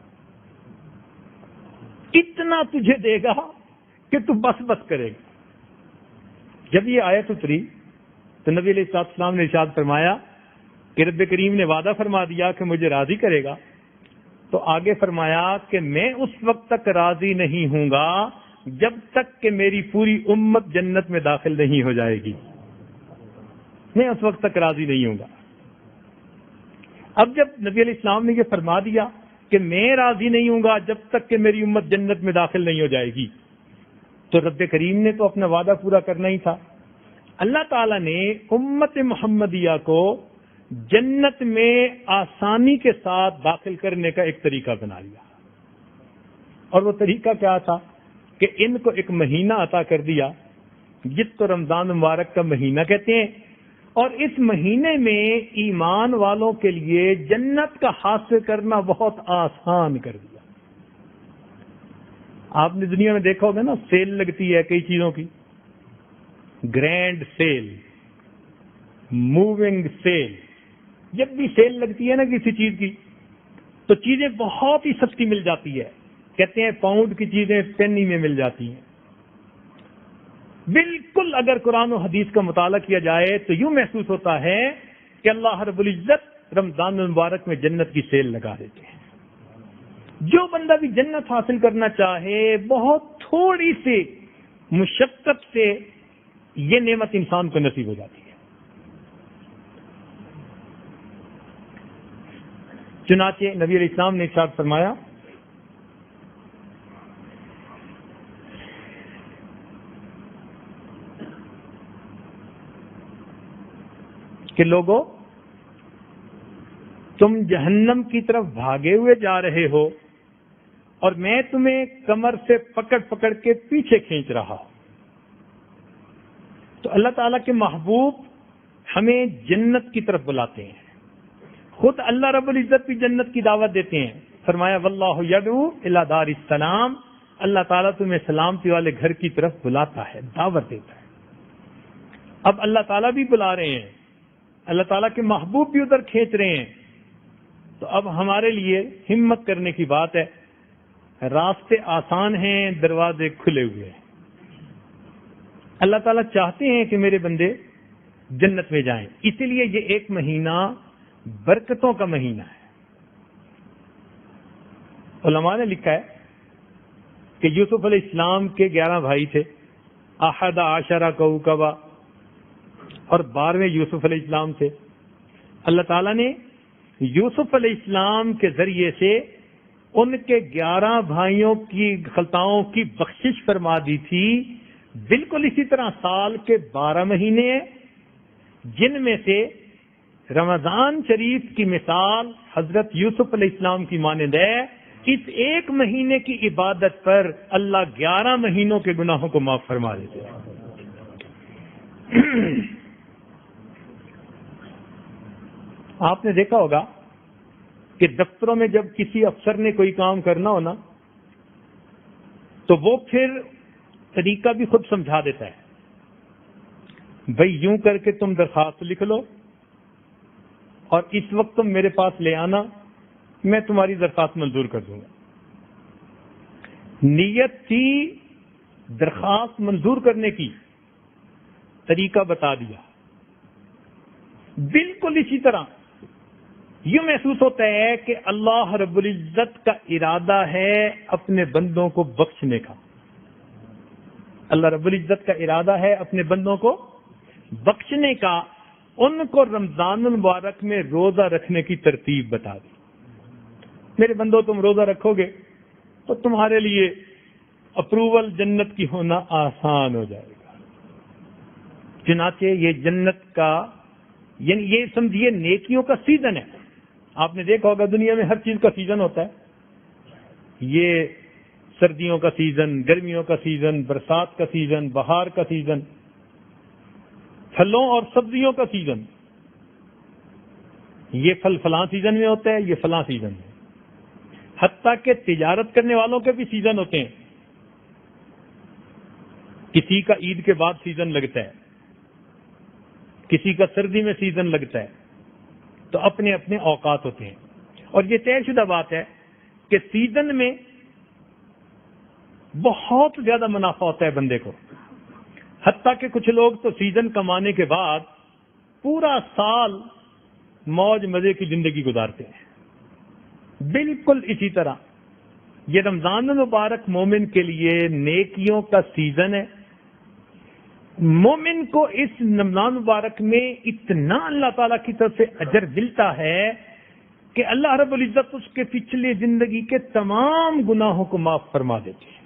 [SPEAKER 1] اتنا تجھے دے گا کہ تو بس بس کرے گا. جب یہ آیت اتری تو نبی علیہ الصلوۃ والسلام نے ارشاد فرمایا کہ رب کریم نے وعدہ فرما دیا کہ مجھے راضی کرے گا. تو آگے فرمایا کہ میں اس وقت تک راضی نہیں ہوں گا جب تک کہ میری پوری امت جنت میں داخل نہیں ہو جائے گی، میں اس وقت تک راضی نہیں ہوں گا۔ اب جب نبی علیہ السلام نے یہ فرما دیا کہ میں راضی نہیں ہوں گا جب تک کہ میری امت جنت میں داخل نہیں ہو جائے گی، تو رب کریم نے تو اپنا وعدہ پورا کرنا ہی تھا۔ اللہ تعالیٰ نے امت محمدیہ کو جنت میں آسانی کے ساتھ داخل کرنے کا ایک طریقہ بنا لیا، اور وہ طریقہ کیا تھا کہ ان کو ایک مہینہ عطا کر دیا جس کو رمضان مبارک کا مہینہ کہتے ہیں، اور اس مہینے میں ایمان والوں کے لیے جنت کا حاصل کرنا بہت آسان کر دیا۔ آپ نے دنیا میں دیکھا ہوگا نا، سیل لگتی ہے کئی چیزوں کی، گرینڈ سیل، موونگ سیل۔ جب بھی سیل لگتی ہے نا کسی چیز کی، تو چیزیں بہت ہی سستی مل جاتی ہے، کہتے ہیں پاؤنڈ کی چیزیں پینی میں مل جاتی ہیں۔ بالکل اگر قرآن و حدیث کا مطالعہ کیا جائے تو یوں محسوس ہوتا ہے کہ اللہ رب العزت رمضان المبارک میں جنت کی سیل لگا دیتے ہیں۔ جو بندہ بھی جنت حاصل کرنا چاہے، بہت تھوڑی سی مشقت سے یہ نعمت انسان کو نصیب ہو جاتی ہے۔ چنانچہ نبی علیہ السلام نے ارشاد فرمایا کہ لوگوں، تم جہنم کی طرف بھاگے ہوئے جا رہے ہو اور میں تمہیں کمر سے پکڑ پکڑ کے پیچھے کھینچ رہا ہوں۔ تو اللہ تعالیٰ کے محبوب ہمیں جنت کی طرف بلاتے ہیں، خود اللہ رب العزت بھی جنت کی دعوت دیتے ہیں۔ فرمایا واللہ یدعو الی دار السلام، اللہ تعالیٰ تمہیں سلامتی والے گھر کی طرف بلاتا ہے، دعوت دیتا ہے۔ اب اللہ تعالیٰ بھی بلا رہے ہیں، اللہ تعالیٰ کے محبوب بھی ادھر کھینچ رہے ہیں، تو اب ہمارے لیے ہمت کرنے کی بات ہے۔ راستے آسان ہیں، دروازے کھلے ہوئے ہیں۔ اللہ تعالیٰ چاہتے ہیں کہ میرے بندے جنت میں جائیں، اسی لیے یہ ایک مہینہ برکتوں کا مہینہ ہے۔ علماء نے لکھا ہے کہ یوسف علیہ السلام کے 11 بھائی تھے، احد عشرہ کوکبا، اور 12ویں یوسف علیہ السلام تھے۔ اللہ تعالیٰ نے یوسف علیہ السلام کے ذریعے سے ان کے 11 بھائیوں کی خطاؤں کی بخشش فرما دی تھی۔ بالکل اسی طرح سال کے 12 مہینے ہیں، جن میں سے رمضان شریف کی مثال حضرت یوسف علیہ السلام کی مانند ہے۔ اس ایک مہینے کی عبادت پر اللہ 11 مہینوں کے گناہوں کو معاف فرما دیتے ہیں۔ آپ نے دیکھا ہوگا کہ دفتروں میں جب کسی افسر نے کوئی کام کرنا ہو نا، تو وہ پھر طریقہ بھی خود سمجھا دیتا ہے، بھئی یوں کر کے تم درخواست لکھ لو اور اس وقت تم میرے پاس لے آنا، میں تمہاری درخواست منظور کر دوں گا۔ نیت تھی درخواست منظور کرنے کی، طریقہ بتا دیا۔ بالکل اسی طرح یہ محسوس ہوتا ہے کہ اللہ رب العزت کا ارادہ ہے اپنے بندوں کو بخشنے کا۔ اللہ رب العزت کا ارادہ ہے اپنے بندوں کو بخشنے کا۔ ان کو رمضان المبارک میں روزہ رکھنے کی ترتیب بتا دی۔ میرے بندوں، تم روزہ رکھو گے تو تمہارے لیے اپروول جنت کی ہونا آسان ہو جائے گا۔ چنانچہ یہ جنت کا، یعنی یہ سمجھیے نیکیوں کا سیزن ہے۔ آپ نے دیکھا ہوگا دنیا میں ہر چیز کا سیزن ہوتا ہے، یہ سردیوں کا سیزن، گرمیوں کا سیزن، برسات کا سیزن، بہار کا سیزن، پھلوں اور سبزیوں کا سیزن۔ یہ پھل فلاں سیزن میں ہوتا ہے، یہ فلاں سیزن میں۔ حتیٰ کہ تجارت کرنے والوں کے بھی سیزن ہوتے ہیں۔ کسی کا عید کے بعد سیزن لگتا ہے، کسی کا سردی میں سیزن لگتا ہے، تو اپنے اپنے اوقات ہوتے ہیں۔ اور یہ طے شدہ بات ہے کہ سیزن میں بہت زیادہ منافع ہوتا ہے بندے کو، حتیٰ کہ کچھ لوگ تو سیزن کمانے کے بعد پورا سال موج مزے کی زندگی گزارتے ہیں۔ بالکل اسی طرح یہ رمضان المبارک مومن کے لیے نیکیوں کا سیزن ہے. مومن کو اس رمضان مبارک میں اتنا اللہ تعالیٰ کی طرف سے اجر ملتا ہے کہ اللہ رب العزت اس کے پچھلے زندگی کے تمام گناہوں کو معاف فرما دیتے ہیں.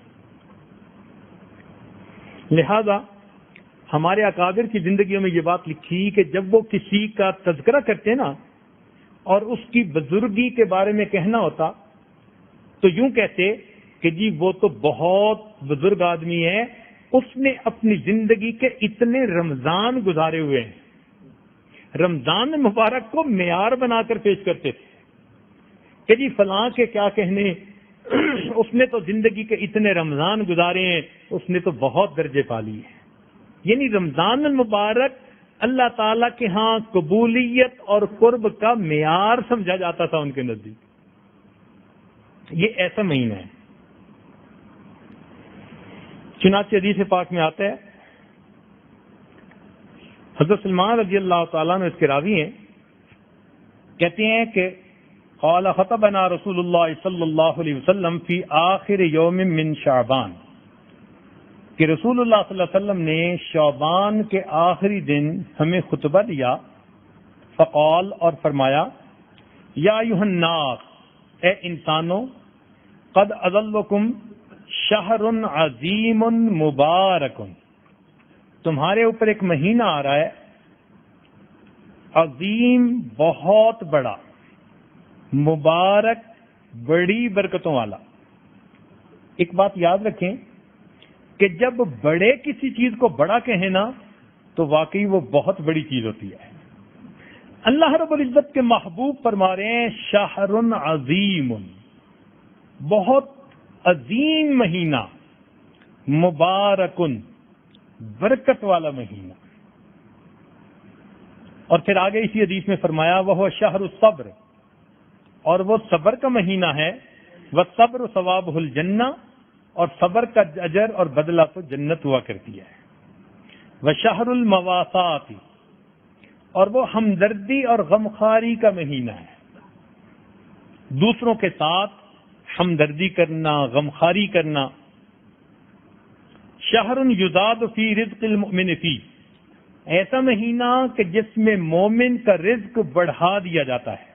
[SPEAKER 1] لہذا ہمارے اکابر کی زندگیوں میں یہ بات لکھی کہ جب وہ کسی کا تذکرہ کرتے نا اور اس کی بزرگی کے بارے میں کہنا ہوتا تو یوں کہتے کہ جی وہ تو بہت بزرگ آدمی ہے, اس نے اپنی زندگی کے اتنے رمضان گزارے ہوئے ہیں. رمضان مبارک کو معیار بنا کر پیش کرتے تھے کہ جی فلاں کے کیا کہنے, اس نے تو زندگی کے اتنے رمضان گزارے ہیں, اس نے تو بہت درجے پا لیے ہیں. یعنی رمضان المبارک اللہ تعالیٰ کے ہاں قبولیت اور قرب کا معیار سمجھا جاتا تھا ان کے نزدیک. یہ ایسا مہینہ ہے. چنانچہ حدیث پاک میں آتا ہے, حضرت سلمان رضی اللہ تعالیٰ نے اس کے راوی ہیں, کہتے ہیں کہ قال خطبنا رسول اللہ صلی اللہ علیہ وسلم فی آخر یوم من شعبان, کہ رسول اللہ صلی اللہ علیہ وسلم نے شعبان کے آخری دن ہمیں خطبہ دیا. فقال, اور فرمایا, یا ایھا الناس, اے انسانوں, قد اظلکم شہر عظیم مبارک, تمہارے اوپر ایک مہینہ آ رہا ہے عظیم, بہت بڑا, مبارک, بڑی برکتوں والا. ایک بات یاد رکھیں کہ جب بڑے کسی چیز کو بڑا کہیں نا تو واقعی وہ بہت بڑی چیز ہوتی ہے. اللہ رب العزت کے محبوب فرما رہے ہیں شہر عظیم, بہت عظیم مہینہ, مبارکن, برکت والا مہینہ. اور پھر آگے اسی حدیث میں فرمایا وہ شہر الصبر, اور وہ صبر کا مہینہ ہے. والصبر ثوابہ الجنہ, اور صبر کا اجر اور بدلہ تو جنت ہوا کرتی ہے. وشہر المواسات, اور وہ ہمدردی اور غمخواری کا مہینہ ہے, دوسروں کے ساتھ ہمدردی کرنا, غمخواری کرنا. شہر یزاد فی رزق المؤمن فی, ایسا مہینہ کہ جس میں مومن کا رزق بڑھا دیا جاتا ہے.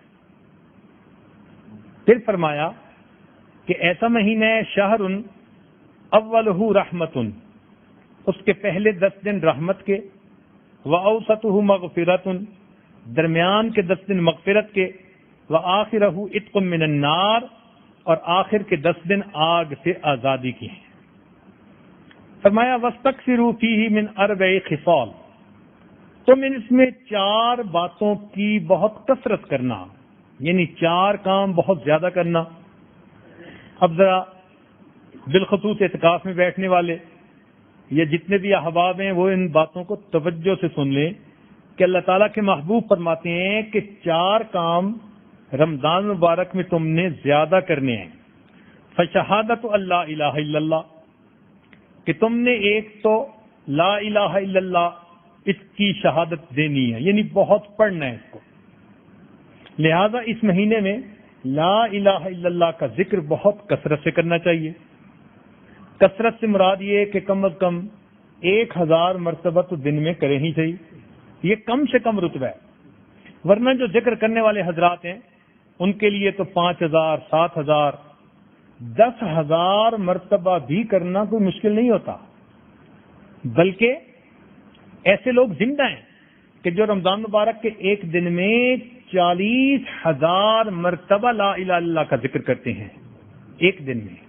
[SPEAKER 1] پھر فرمایا کہ ایسا مہینہ ہے شہر اولہ رحمت, اس کے پہلے 10 دن رحمت کے, واوسطہ مغفرت, درمیان کے 10 دن مغفرت کے, وآخرہ عتق من النار, اور آخر کے 10 دن آگ سے آزادی کی ہیں. فرمایا واستکثروا فیہ من 4 خصال, تم اس میں 4 باتوں کی بہت کثرت کرنا, یعنی 4 کام بہت زیادہ کرنا. اب ذرا بالخصوص اعتکاف میں بیٹھنے والے یا جتنے بھی احباب ہیں وہ ان باتوں کو توجہ سے سن لیں کہ اللہ تعالیٰ کے محبوب فرماتے ہیں کہ 4 کام رمضان مبارک میں تم نے زیادہ کرنے ہیں. فشہادت اللہ الہ الا اللہ, کہ تم نے ایک تو لا الہ الا اللہ اس کی شہادت دینی ہے, یعنی بہت پڑھنا ہے اس کو. لہذا اس مہینے میں لا الہ الا اللہ کا ذکر بہت کثرت سے کرنا چاہیے. کثرت سے مراد یہ کہ کم از کم 1000 مرتبہ تو دن میں کریں ہی صحیح, یہ کم سے کم رتبہ ہے. ورنہ جو ذکر کرنے والے حضرات ہیں ان کے لیے تو 5000, 7000, 10,000 مرتبہ بھی کرنا کوئی مشکل نہیں ہوتا. بلکہ ایسے لوگ زندہ ہیں کہ جو رمضان مبارک کے ایک دن میں 40,000 مرتبہ لا الہ الا اللہ کا ذکر کرتے ہیں. ایک دن میں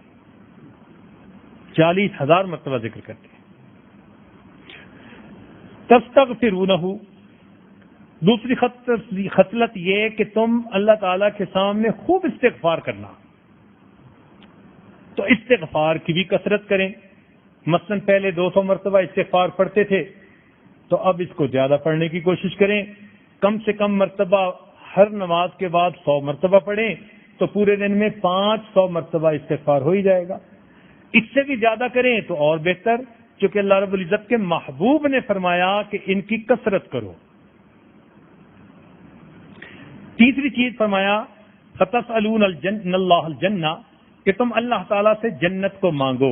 [SPEAKER 1] 40,000 مرتبہ ذکر کرتے ہیں. تستغفرونہ, دوسری خصلت یہ کہ تم اللہ تعالیٰ کے سامنے خوب استغفار کرنا. تو استغفار کی بھی کثرت کریں. مثلا پہلے 200 مرتبہ استغفار پڑھتے تھے تو اب اس کو زیادہ پڑھنے کی کوشش کریں. کم سے کم مرتبہ ہر نماز کے بعد 100 مرتبہ پڑھیں تو پورے دن میں 500 مرتبہ استغفار ہو ہی جائے گا. اس سے بھی زیادہ کریں تو اور بہتر, چونکہ اللہ رب العزت کے محبوب نے فرمایا کہ ان کی کثرت کرو. تیسری چیز فرمایا فَتَسْأَلُونَ اللَّهَ الْجَنَّةَ, کہ تم اللہ تعالیٰ سے جنت کو مانگو.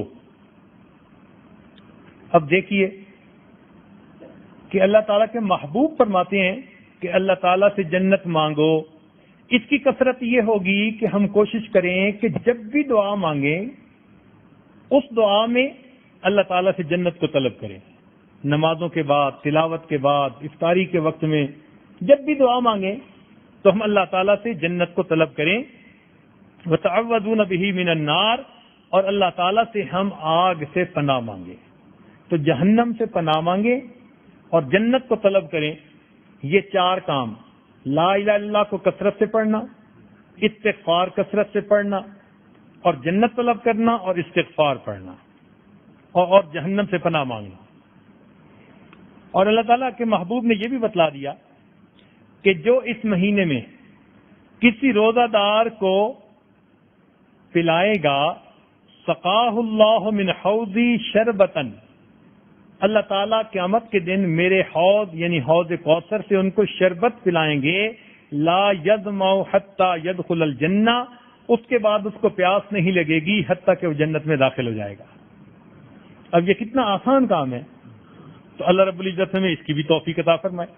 [SPEAKER 1] اب دیکھیے کہ اللہ تعالیٰ کے محبوب فرماتے ہیں کہ اللہ تعالیٰ سے جنت مانگو. اس کی کثرت یہ ہوگی کہ ہم کوشش کریں کہ جب بھی دعا مانگیں اس دعا میں اللہ تعالیٰ سے جنت کو طلب کریں. نمازوں کے بعد، تلاوت کے بعد، افطاری کے وقت میں جب بھی دعا مانگیں تو ہم اللہ تعالیٰ سے جنت کو طلب کریں. وَتَعَوَّذُونَ بِهِ مِنَ النَّارِ، اور اللہ تعالیٰ سے ہم آگ سے پناہ مانگیں. تو جہنم سے پناہ مانگیں اور جنت کو طلب کریں. یہ چار کام، لا الہ الا اللہ کو کثرت سے پڑھنا، استغفار کثرت سے پڑھنا، اور جنت طلب کرنا، اور استغفار پڑھنا، اور جہنم سے پناہ مانگنا. اور اللہ تعالیٰ کے محبوب نے یہ بھی بتلا دیا کہ جو اس مہینے میں کسی روزہ دار کو پلائے گا، سقاہ اللہ من حوضی شربتن، اللہ تعالیٰ قیامت کے دن میرے حوض یعنی حوض کوثر سے ان کو شربت پلائیں گے. لا یظمأ حتی یدخل الجنہ، اس کے بعد اس کو پیاس نہیں لگے گی حتیٰ کہ وہ جنت میں داخل ہو جائے گا. اب یہ کتنا آسان کام ہے. تو اللہ رب العزت ہمیں اس کی بھی توفیق عطا فرمائے.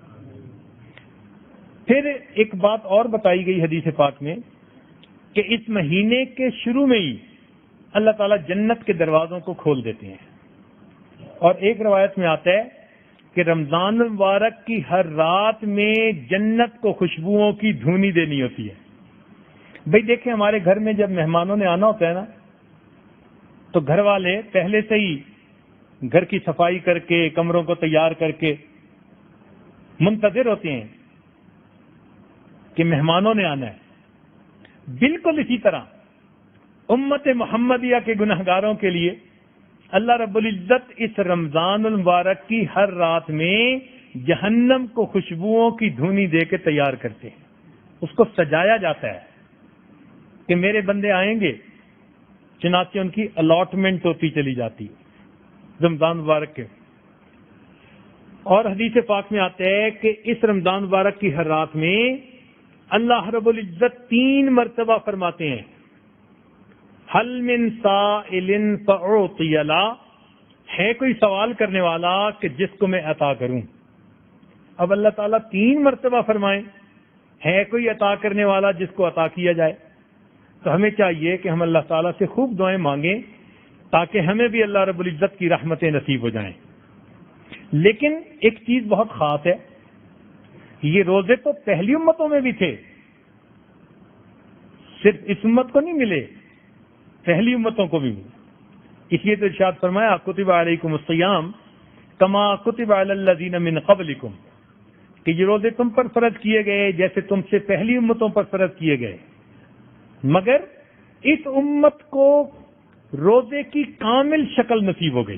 [SPEAKER 1] پھر ایک بات اور بتائی گئی حدیث پاک میں کہ اس مہینے کے شروع میں ہی اللہ تعالیٰ جنت کے دروازوں کو کھول دیتے ہیں. اور ایک روایت میں آتا ہے کہ رمضان المبارک کی ہر رات میں جنت کو خوشبوؤں کی دھونی دینی ہوتی ہے. بھئی دیکھیں، ہمارے گھر میں جب مہمانوں نے آنا ہوتا ہے نا، تو گھر والے پہلے سے ہی گھر کی صفائی کر کے، کمروں کو تیار کر کے منتظر ہوتے ہیں کہ مہمانوں نے آنا ہے. بالکل اسی طرح امت محمدیہ کے گنہگاروں کے لیے اللہ رب العزت اس رمضان المبارک کی ہر رات میں جہنم کو خوشبوؤں کی دھونی دے کے تیار کرتے ہیں. اس کو سجایا جاتا ہے کہ میرے بندے آئیں گے، چنانچہ ان کی الاٹمنٹ ہوتی چلی جاتی ہے رمضان مبارک کے. اور حدیث پاک میں آتا ہے کہ اس رمضان مبارک کی ہر رات میں اللہ رب العزت 3 مرتبہ فرماتے ہیں، حل من سائل فاعطی له، ہے کوئی سوال کرنے والا کہ جس کو میں عطا کروں. اب اللہ تعالیٰ 3 مرتبہ فرمائیں، ہے کوئی عطا کرنے والا جس کو عطا کیا جائے. تو ہمیں چاہیے کہ ہم اللہ تعالیٰ سے خوب دعائیں مانگیں تاکہ ہمیں بھی اللہ رب العزت کی رحمتیں نصیب ہو جائیں. لیکن ایک چیز بہت خاص ہے، یہ روزے تو پہلی امتوں میں بھی تھے، صرف اس امت کو نہیں ملے، پہلی امتوں کو بھی ملے. اس لیے تو ارشاد فرمایا کتب علیکم الصیام کما کتب علی الذین من قبلکم، کہ یہ روزے تم پر فرض کیے گئے جیسے تم سے پہلی امتوں پر فرض کیے گئے. مگر اس امت کو روزے کی کامل شکل نصیب ہو گئی،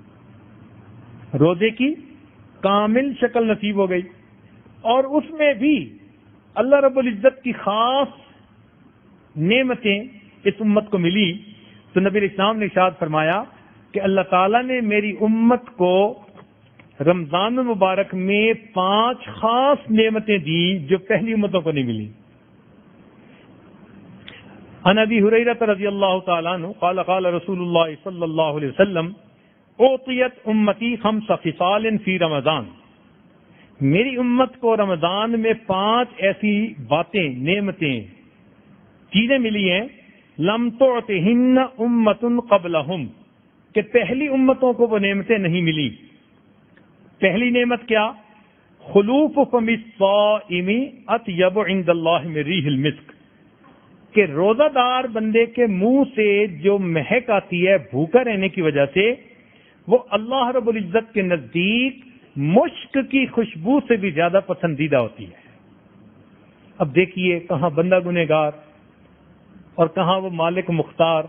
[SPEAKER 1] روزے کی کامل شکل نصیب ہو گئی. اور اس میں بھی اللہ رب العزت کی خاص نعمتیں اس امت کو ملی. تو نبی اسلام نے ارشاد فرمایا کہ اللہ تعالیٰ نے میری امت کو رمضان المبارک میں 5 خاص نعمتیں دی جو پہلی امتوں کو نہیں ملی. عن ابی ہریرہ رضی اللہ تعالیٰ عنہ قال قال رسول اللہ صلی اللہ علیہ وسلم اعطیت امتی 5 خصال فی رمضان، میری امت کو رمضان میں 5 ایسی باتیں، نعمتیں، چیزیں ملی ہیں لم تعطہن امت قبلہم، کہ پہلی امتوں کو وہ نعمتیں نہیں ملی. پہلی نعمت کیا؟ خلوف فم الصائم اطیب عند اللہ من ریح المسک، کہ روزہ دار بندے کے منہ سے جو مہک آتی ہے بھوکا رہنے کی وجہ سے، وہ اللہ رب العزت کے نزدیک مشک کی خوشبو سے بھی زیادہ پسندیدہ ہوتی ہے. اب دیکھیے کہاں بندہ گنہگار اور کہاں وہ مالک مختار.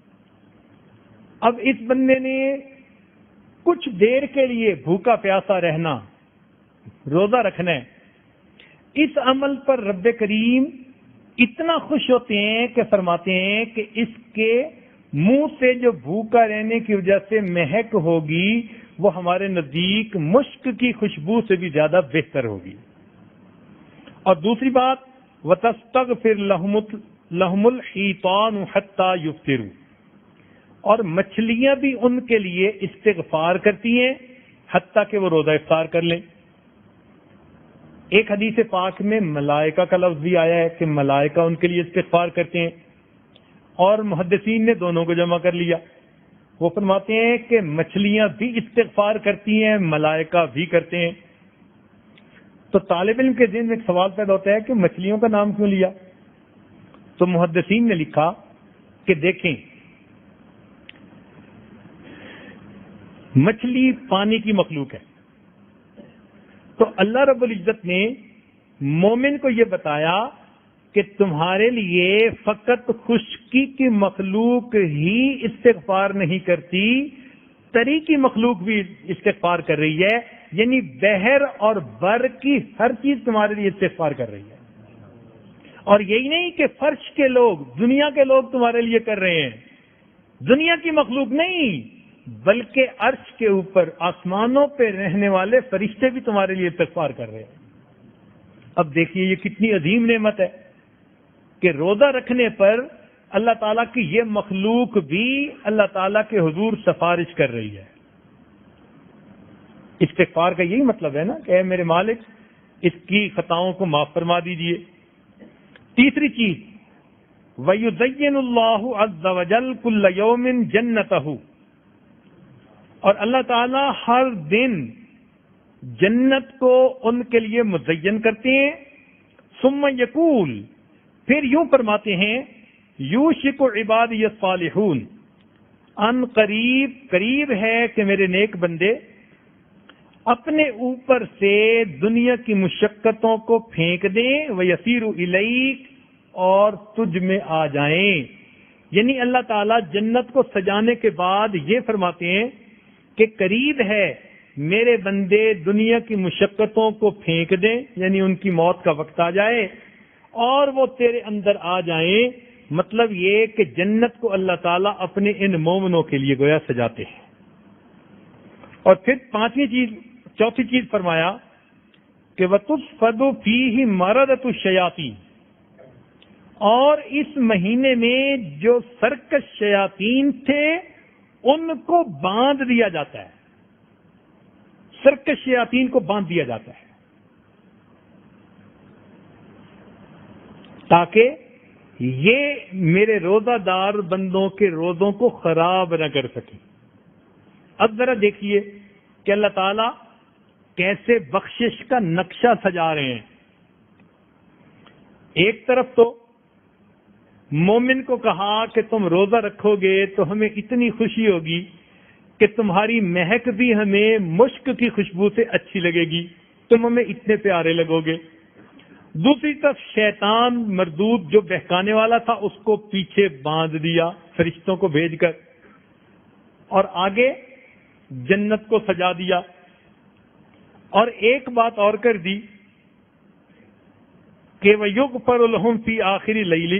[SPEAKER 1] اب اس بندے نے کچھ دیر کے لیے بھوکا پیاسا رہنا، روزہ رکھنا ہے، اس عمل پر رب کریم اتنا خوش ہوتے ہیں کہ فرماتے ہیں کہ اس کے منہ سے جو بھوکا رہنے کی وجہ سے مہک ہوگی وہ ہمارے نزدیک مشک کی خوشبو سے بھی زیادہ بہتر ہوگی. اور دوسری بات وَتَسْتَغْفِرْ لَهُمُ لهم الحیطان حتی یفطروا، اور مچھلیاں بھی ان کے لیے استغفار کرتی ہیں حتیٰ کہ وہ روزہ افطار کر لیں۔ ایک حدیث پاک میں ملائکہ کا لفظ بھی آیا ہے کہ ملائکہ ان کے لیے استغفار کرتے ہیں، اور محدثین نے دونوں کو جمع کر لیا۔ وہ فرماتے ہیں کہ مچھلیاں بھی استغفار کرتی ہیں، ملائکہ بھی کرتے ہیں۔ تو طالب علم کے ذہن میں ایک سوال پیدا ہوتا ہے کہ مچھلیوں کا نام کیوں لیا؟ تو محدثین نے لکھا کہ دیکھیں، مچھلی پانی کی مخلوق ہے، تو اللہ رب العزت نے مومن کو یہ بتایا کہ تمہارے لیے فقط خشکی کی مخلوق ہی استغفار نہیں کرتی، تری کی مخلوق بھی استغفار کر رہی ہے، یعنی بحر اور بر کی ہر چیز تمہارے لیے استغفار کر رہی ہے۔ اور یہی نہیں کہ فرش کے لوگ، دنیا کے لوگ تمہارے لیے کر رہے ہیں، دنیا کی مخلوق نہیں بلکہ عرش کے اوپر آسمانوں پہ رہنے والے فرشتے بھی تمہارے لیے استغفار کر رہے ہیں۔ اب دیکھیے یہ کتنی عظیم نعمت ہے کہ روزہ رکھنے پر اللہ تعالیٰ کی یہ مخلوق بھی اللہ تعالیٰ کے حضور سفارش کر رہی ہے۔ استغفار کا یہی مطلب ہے نا کہ اے میرے مالک اس کی خطاؤں کو معاف فرما دیجئے۔ تیسری چیز، وَيُزَيِّنُ اللَّهُ عَزَّ وَجَلَّ كُلَّ يَوْمٍ جَنَّتَهُ، اور اللہ تعالیٰ ہر دن جنت کو ان کے لیے مزین کرتے ہیں۔ ثم یقول، پھر یوں فرماتے ہیں، یوشک عبادی الصالحون، ان قریب ہے کہ میرے نیک بندے اپنے اوپر سے دنیا کی مشقتوں کو پھینک دیں، وَيَسِيرُ إِلَيْكَ، اور تجھ میں آ جائیں۔ یعنی اللہ تعالیٰ جنت کو سجانے کے بعد یہ فرماتے ہیں کہ قریب ہے میرے بندے دنیا کی مشقتوں کو پھینک دیں، یعنی ان کی موت کا وقت آ جائے اور وہ تیرے اندر آ جائیں۔ مطلب یہ کہ جنت کو اللہ تعالیٰ اپنے ان مومنوں کے لیے گویا سجاتے ہیں۔ اور پھر چوتھی چیز فرمایا کہ وَتُصْفَدُ فِيهِ مَرَدَةُ الشَّيَاطِينِ، اور اس مہینے میں جو سرکش شیاطین تھے ان کو باندھ دیا جاتا ہے، سرکش شیاطین کو باندھ دیا جاتا ہے تاکہ یہ میرے روزہ دار بندوں کے روزوں کو خراب نہ کر سکیں۔ اب ذرا دیکھیے کہ اللہ تعالیٰ کیسے بخشش کا نقشہ سجا رہے ہیں۔ ایک طرف تو مومن کو کہا کہ تم روزہ رکھو گے تو ہمیں اتنی خوشی ہوگی کہ تمہاری مہک بھی ہمیں مشک کی خوشبو سے اچھی لگے گی، تم ہمیں اتنے پیارے لگو گے۔ دوسری طرف شیطان مردود جو بہکانے والا تھا اس کو پیچھے باندھ دیا فرشتوں کو بھیج کر، اور آگے جنت کو سجا دیا۔ اور ایک بات اور کر دی کہ وَيُغْفَرُ لَهُمْ فِي آخِرِ اللَّيْلِ،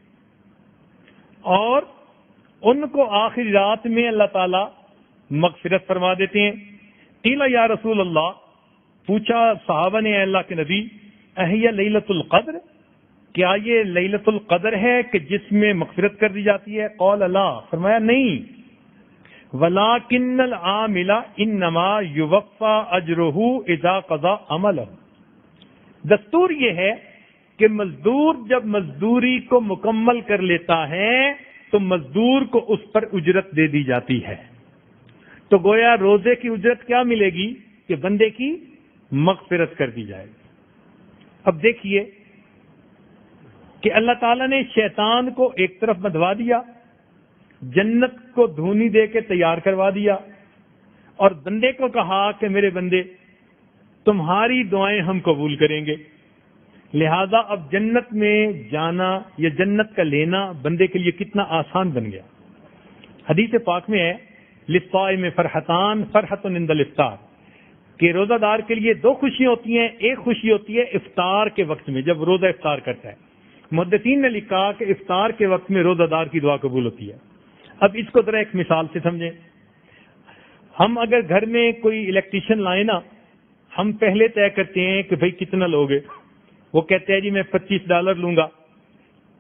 [SPEAKER 1] اور ان کو آخری رات میں اللہ تعالی مغفرت فرما دیتے ہیں۔ قیل یا رسول اللہ، پوچھا صحابہ نے اے اللہ کے نبی، اہی لیلۃ القدر، کیا یہ لیلۃ القدر ہے کہ جس میں مغفرت کر دی جاتی ہے؟ قال لا، فرمایا نہیں، وَلَٰكِنَّ الْعَامِلَ إِنَّمَا يُوَفَّىٰ أَجْرُهُ إِذَا قَضَىٰ عَمَلَهُ، دستور یہ ہے کہ مزدور جب مزدوری کو مکمل کر لیتا ہے تو مزدور کو اس پر اجرت دے دی جاتی ہے۔ تو گویا روزے کی اجرت کیا ملے گی کہ بندے کی مغفرت کر دی جائے گی۔ اب دیکھیے کہ اللہ تعالیٰ نے شیطان کو ایک طرف بندھوا دیا، جنت کو دھونی دے کے تیار کروا دیا، اور بندے کو کہا کہ میرے بندے تمہاری دعائیں ہم قبول کریں گے۔ لہذا اب جنت میں جانا یا جنت کا لینا بندے کے لیے کتنا آسان بن گیا۔ حدیث پاک میں ہے للصائم فرحتان فرحۃ عند الافطار، کہ روزہ دار کے لیے دو خوشیاں ہوتی ہیں، ایک خوشی ہوتی ہے افطار کے وقت میں جب روزہ افطار کرتا ہے۔ محدثین نے لکھا کہ افطار کے وقت میں روزہ دار کی دعا قبول ہوتی ہے۔ اب اس کو ذرا ایک مثال سے سمجھیں۔ ہم اگر گھر میں کوئی الیکٹریشین لائیں نا، ہم پہلے طے کرتے ہیں کہ بھئی کتنا لوگے، وہ کہتے ہیں جی میں $25 لوں گا،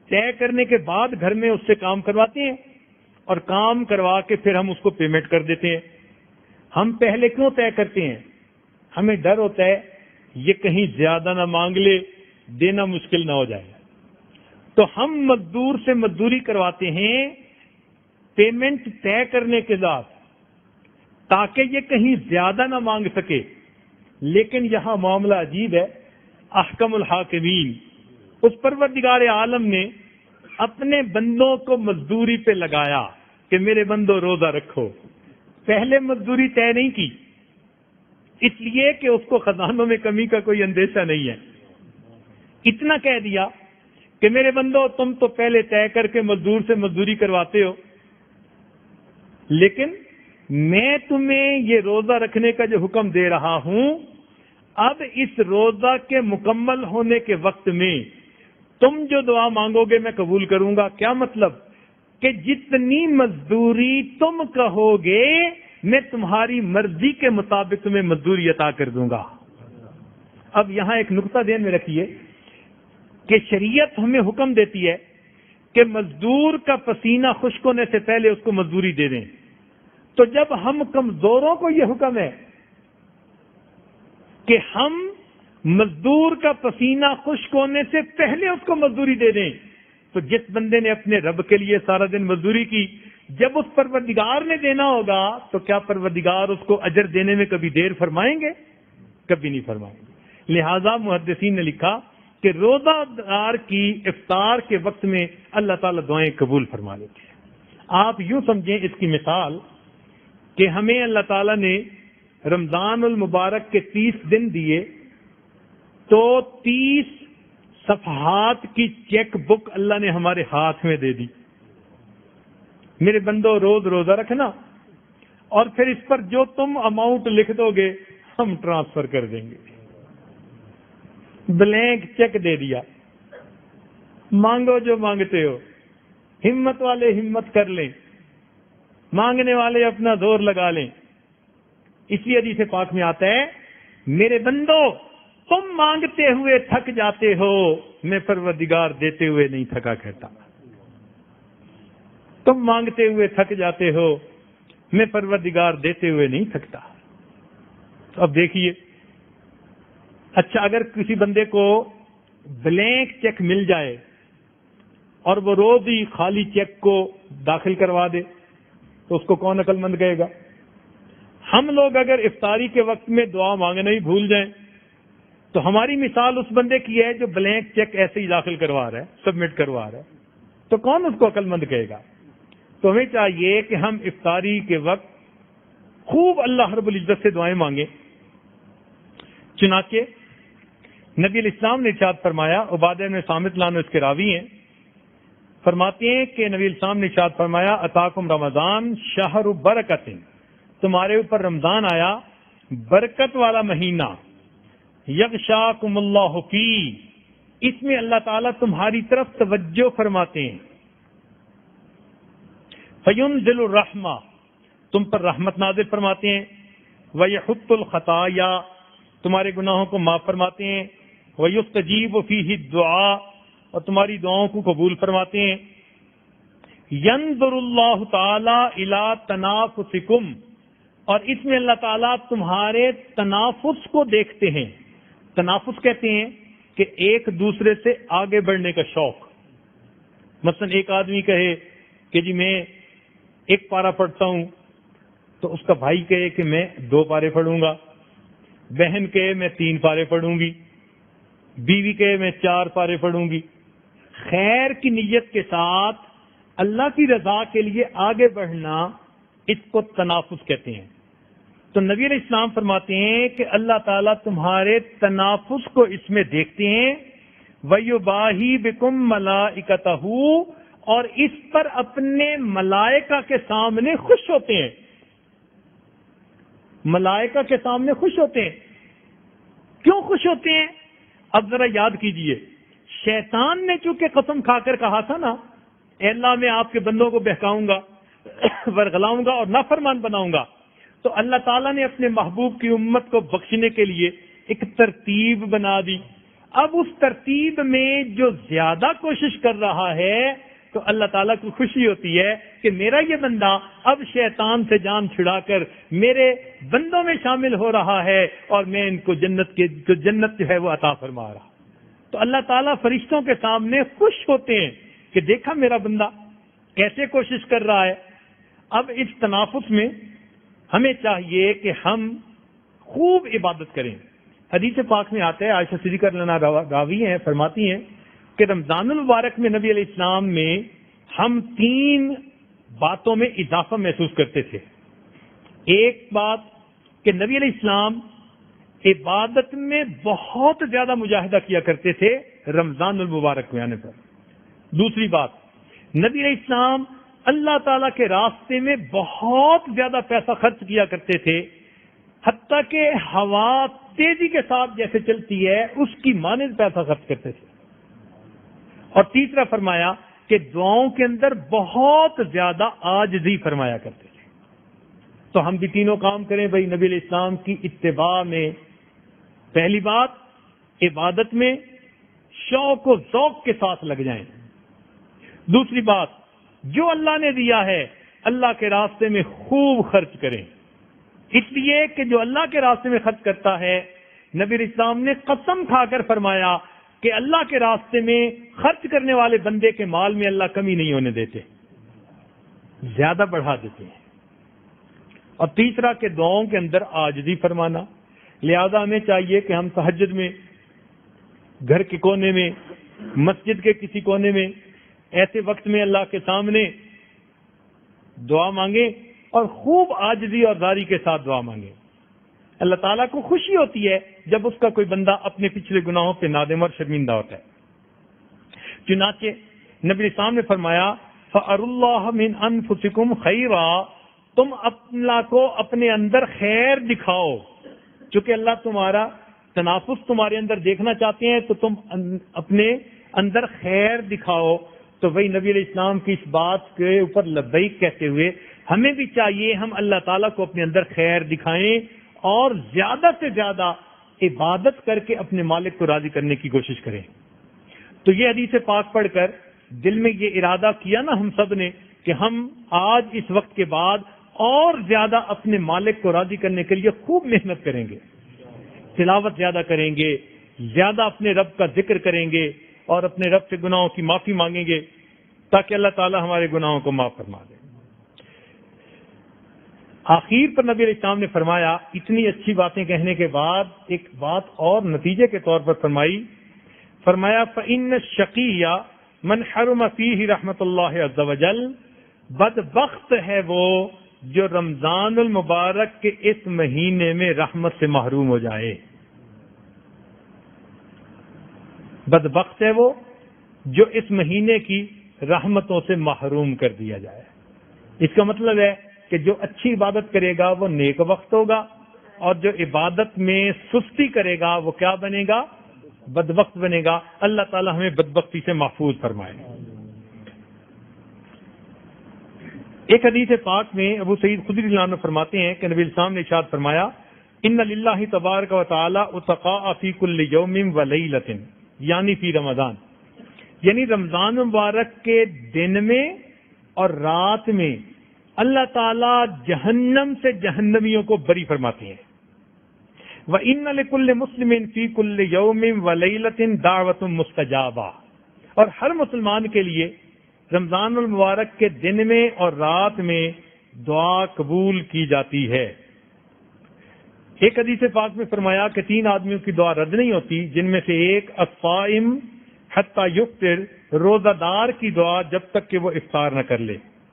[SPEAKER 1] طے کرنے کے بعد گھر میں اس سے کام کرواتے ہیں اور کام کروا کے پھر ہم اس کو پیمنٹ کر دیتے ہیں. ہم پہلے کیوں طے کرتے ہیں؟ ہمیں ڈر ہوتا ہے یہ کہیں زیادہ نہ مانگ لے، دینا مشکل نہ ہو جائے. تو ہم مزدور سے مزدوری کرواتے ہیں پیمنٹ طے کرنے کے بعد تاکہ یہ کہیں زیادہ نہ مانگ سکے. لیکن یہاں معاملہ عجیب ہے. احکم الحاکمین اس پروردگار عالم نے اپنے بندوں کو مزدوری پہ لگایا کہ میرے بندوں روزہ رکھو. پہلے مزدوری طے نہیں کی، اس لیے کہ اس کو خزانوں میں کمی کا کوئی اندیشہ نہیں ہے. اتنا کہہ دیا کہ میرے بندوں تم تو پہلے طے کر کے مزدور سے مزدوری کرواتے ہو، لیکن میں تمہیں یہ روزہ رکھنے کا جو حکم دے رہا ہوں، اب اس روزہ کے مکمل ہونے کے وقت میں تم جو دعا مانگو گے میں قبول کروں گا. کیا مطلب؟ کہ جتنی مزدوری تم کہو گے میں تمہاری مرضی کے مطابق تمہیں مزدوری عطا کر دوں گا. اب یہاں ایک نقطہ ذہن میں رکھیے کہ شریعت ہمیں حکم دیتی ہے کہ مزدور کا پسینہ خشک ہونے سے پہلے اس کو مزدوری دے دیں. تو جب ہم کمزوروں کو یہ حکم ہے کہ ہم مزدور کا پسینہ خشک ہونے سے پہلے اس کو مزدوری دے دیں، تو جس بندے نے اپنے رب کے لیے سارا دن مزدوری کی، جب اس پروردگار نے دینا ہوگا تو کیا پروردگار اس کو اجر دینے میں کبھی دیر فرمائیں گے؟ کبھی نہیں فرمائیں گے. لہذا محدثین نے لکھا کہ روزہ دار کی افطار کے وقت میں اللہ تعالیٰ دعائیں قبول فرما لیتے ہیں. آپ یوں سمجھیں اس کی مثال کہ ہمیں اللہ تعالیٰ نے رمضان المبارک کے 30 دن دیے تو 30 صفحات کی چیک بک اللہ نے ہمارے ہاتھ میں دے دی. میرے بندو روز روزہ رکھنا اور پھر اس پر جو تم اماؤنٹ لکھ دو گے ہم ٹرانسفر کر دیں گے. بلینک چیک دے دیا، مانگو جو مانگتے ہو. ہمت والے ہمت کر لیں، مانگنے والے اپنا زور لگا لیں. اسی حدیث پاک میں آتا ہے میرے بندو تم مانگتے ہوئے تھک جاتے ہو، میں پروردگار دیتے ہوئے نہیں تھکا کرتا. تم مانگتے ہوئے تھک جاتے ہو، میں پروردگار دیتے ہوئے نہیں تھکتا. اب دیکھیے، اچھا اگر کسی بندے کو بلینک چیک مل جائے اور وہ روز ہی خالی چیک کو داخل کروا دے تو اس کو کون عقل مند کہے گا؟ ہم لوگ اگر افطاری کے وقت میں دعا مانگنا ہی بھول جائیں تو ہماری مثال اس بندے کی ہے جو بلینک چیک ایسے ہی داخل کروا رہا ہے، سبمٹ کروا رہا ہے. تو کون اس کو عقل مند کہے گا؟ تو ہمیں چاہیے کہ ہم افطاری کے وقت خوب اللہ رب العزت سے دعائیں مانگیں. چنانچہ نبی علیہ السلام نے ارشاد فرمایا، عبادہ بن صامت لانو اس کے راوی ہیں، فرماتے ہیں کہ نبی علیہ السلام نے ارشاد فرمایا اتاکم رمضان شہر برکت، تمہارے اوپر رمضان آیا برکت والا مہینہ، یغشاکم اللہ فی، اس میں اللہ تعالیٰ تمہاری طرف توجہ فرماتے ہیں. فینزل الرحمہ، تم پر رحمت نازل فرماتے ہیں. ویحط الخطایا، تمہارے گناہوں کو معاف فرماتے ہیں. ویستجیب فیہ الدعاء، اور تمہاری دعاؤں کو قبول فرماتے ہیں. ینظر اللہ تعالی الی تنافسکم، اور اس میں اللہ تعالیٰ تمہارے تنافس کو دیکھتے ہیں. تنافس کہتے ہیں کہ ایک دوسرے سے آگے بڑھنے کا شوق. مثلا ایک آدمی کہے کہ جی میں 1 پارہ پڑھتا ہوں تو اس کا بھائی کہے کہ میں 2 پارے پڑھوں گا، بہن کہے میں 3 پارے پڑھوں گی، بیوی کہے میں 4 پارے پڑھوں گی. خیر کی نیت کے ساتھ اللہ کی رضا کے لیے آگے بڑھنا، اس کو تنافس کہتے ہیں. تو نبی علیہ السلام فرماتے ہیں کہ اللہ تعالیٰ تمہارے تنافس کو اس میں دیکھتے ہیں. وَيُبَاهِي بِكُم مَلَائِكَتَهُ، اور اس پر اپنے ملائکہ کے سامنے خوش ہوتے ہیں. ملائکہ کے سامنے خوش ہوتے ہیں. کیوں خوش ہوتے ہیں؟ اب ذرا یاد کیجئے، شیطان نے چونکہ قسم کھا کر کہا تھا نا، اے اللہ میں آپ کے بندوں کو بہکاؤں گا، ورغلاؤں گا اور نافرمان بناؤں گا. تو اللہ تعالیٰ نے اپنے محبوب کی امت کو بخشنے کے لیے ایک ترتیب بنا دی. اب اس ترتیب میں جو زیادہ کوشش کر رہا ہے تو اللہ تعالیٰ کو خوشی ہوتی ہے کہ میرا یہ بندہ اب شیطان سے جان چھڑا کر میرے بندوں میں شامل ہو رہا ہے اور میں ان کو جنت جو ہے وہ عطا فرما رہا. تو اللہ تعالیٰ فرشتوں کے سامنے خوش ہوتے ہیں کہ دیکھا میرا بندہ کیسے کوشش کر رہا ہے. اب اس تنافس میں ہمیں چاہیے کہ ہم خوب عبادت کریں. حدیث پاک میں آتا ہے، عائشہ صدیقہ رضی اللہ عنہا راوی ہیں، فرماتی ہیں کہ رمضان المبارک میں نبی علیہ السلام میں ہم 3 باتوں میں اضافہ محسوس کرتے تھے. ایک بات کہ نبی علیہ السلام عبادت میں بہت زیادہ مجاہدہ کیا کرتے تھے رمضان المبارک میں آنے پر. دوسری بات، نبی علیہ السلام اللہ تعالیٰ کے راستے میں بہت زیادہ پیسہ خرچ کیا کرتے تھے، حتیٰ کہ ہوا تیزی کے ساتھ جیسے چلتی ہے اس کی مانند پیسہ خرچ کرتے تھے. اور تیسرا فرمایا کہ دعاؤں کے اندر بہت زیادہ عاجزی فرمایا کرتے تھے. تو ہم بھی تینوں کام کریں بھائی نبی علیہ السلام کی اتباع میں. پہلی بات، عبادت میں شوق و ذوق کے ساتھ لگ جائیں. دوسری بات، جو اللہ نے دیا ہے اللہ کے راستے میں خوب خرچ کریں، اس لیے کہ جو اللہ کے راستے میں خرچ کرتا ہے نبی علیہ السلام نے قسم کھا کر فرمایا کہ اللہ کے راستے میں خرچ کرنے والے بندے کے مال میں اللہ کمی نہیں ہونے دیتے، زیادہ بڑھا دیتے ہیں. اور تیسرا کہ دعاؤں کے اندر عاجزی فرمانا. لہذا ہمیں چاہیے کہ ہم تہجد میں، گھر کے کونے میں، مسجد کے کسی کونے میں ایسے وقت میں اللہ کے سامنے دعا مانگیں اور خوب عاجزی اور زاری کے ساتھ دعا مانگیں. اللہ تعالیٰ کو خوشی ہوتی ہے جب اس کا کوئی بندہ اپنے پچھلے گناہوں پہ نادم اور شرمندہ ہوتا ہے. چنانچہ نبی السلام نے فرمایا فَأَرُوا اللَّهَ مِنْ أَنفُسِكُمْ خَيْرًا، تم اللہ کو اپنے اندر خیر دکھاؤ. چونکہ اللہ تمہارا تنافس تمہارے اندر دیکھنا چاہتے ہیں تو تم اپنے اندر خیر دکھاؤ. تو وہی نبی علیہ السلام کی اس بات کے اوپر لبیک کہتے ہوئے ہمیں بھی چاہیے ہم اللہ تعالیٰ کو اپنے اندر خیر دکھائیں اور زیادہ سے زیادہ عبادت کر کے اپنے مالک کو راضی کرنے کی کوشش کریں. تو یہ حدیث پاک پڑھ کر دل میں یہ ارادہ کیا نا ہم سب نے کہ ہم آج اس وقت کے بعد اور زیادہ اپنے مالک کو راضی کرنے کے لیے خوب محنت کریں گے، تلاوت زیادہ کریں گے، زیادہ اپنے رب کا ذکر کریں گے اور اپنے رب سے گناہوں کی معافی مانگیں گے تاکہ اللہ تعالی ہمارے گناہوں کو معاف فرما دے. آخر پر نبی علیہ السلام نے فرمایا، اتنی اچھی باتیں کہنے کے بعد ایک بات اور نتیجے کے طور پر فرمایا فَإِنَّ الشَّقِيَّ مَنْ حَرُمَ فِيهِ رحمت اللہ عز وجل، بدبخت ہے وہ جو رمضان المبارک کے اس مہینے میں رحمت سے محروم ہو جائے. بدبخت ہے وہ جو اس مہینے کی رحمتوں سے محروم کر دیا جائے. اس کا مطلب ہے کہ جو اچھی عبادت کرے گا وہ نیک وقت ہوگا اور جو عبادت میں سستی کرے گا وہ کیا بنے گا؟ بدبخت بنے گا. اللہ تعالی ہمیں بدبختی سے محفوظ فرمائے. ایک حدیث پاک میں ابو سعید خدری رضی اللہ عنہ فرماتے ہیں کہ نبی السلام نے ارشاد فرمایا ان للہ تبارک و تعالی اتقاء فی کل یوم و لیلۃ، یعنی فی رمضان، یعنی رمضان مبارک کے دن میں اور رات میں اللہ تعالیٰ جہنم سے جہنمیوں کو بری فرماتے ہیں. وَإِنَّ لِكُلِّ مُسْلِمٍ فِي كُلِّ يَوْمٍ وَلَيْلَةٍ دَعْوَةٌ مُسْتَجَابَةٌ، اور ہر مسلمان کے لیے رمضان المبارک کے دن میں اور رات میں دعا قبول کی جاتی ہے. ایک حدیث پاک میں فرمایا کہ 3 آدمیوں کی دعا رد نہیں ہوتی، جن میں سے ایک الصائم حتی یفطر، روزہ دار کی دعا جب تک کہ وہ افطار نہ کر لے.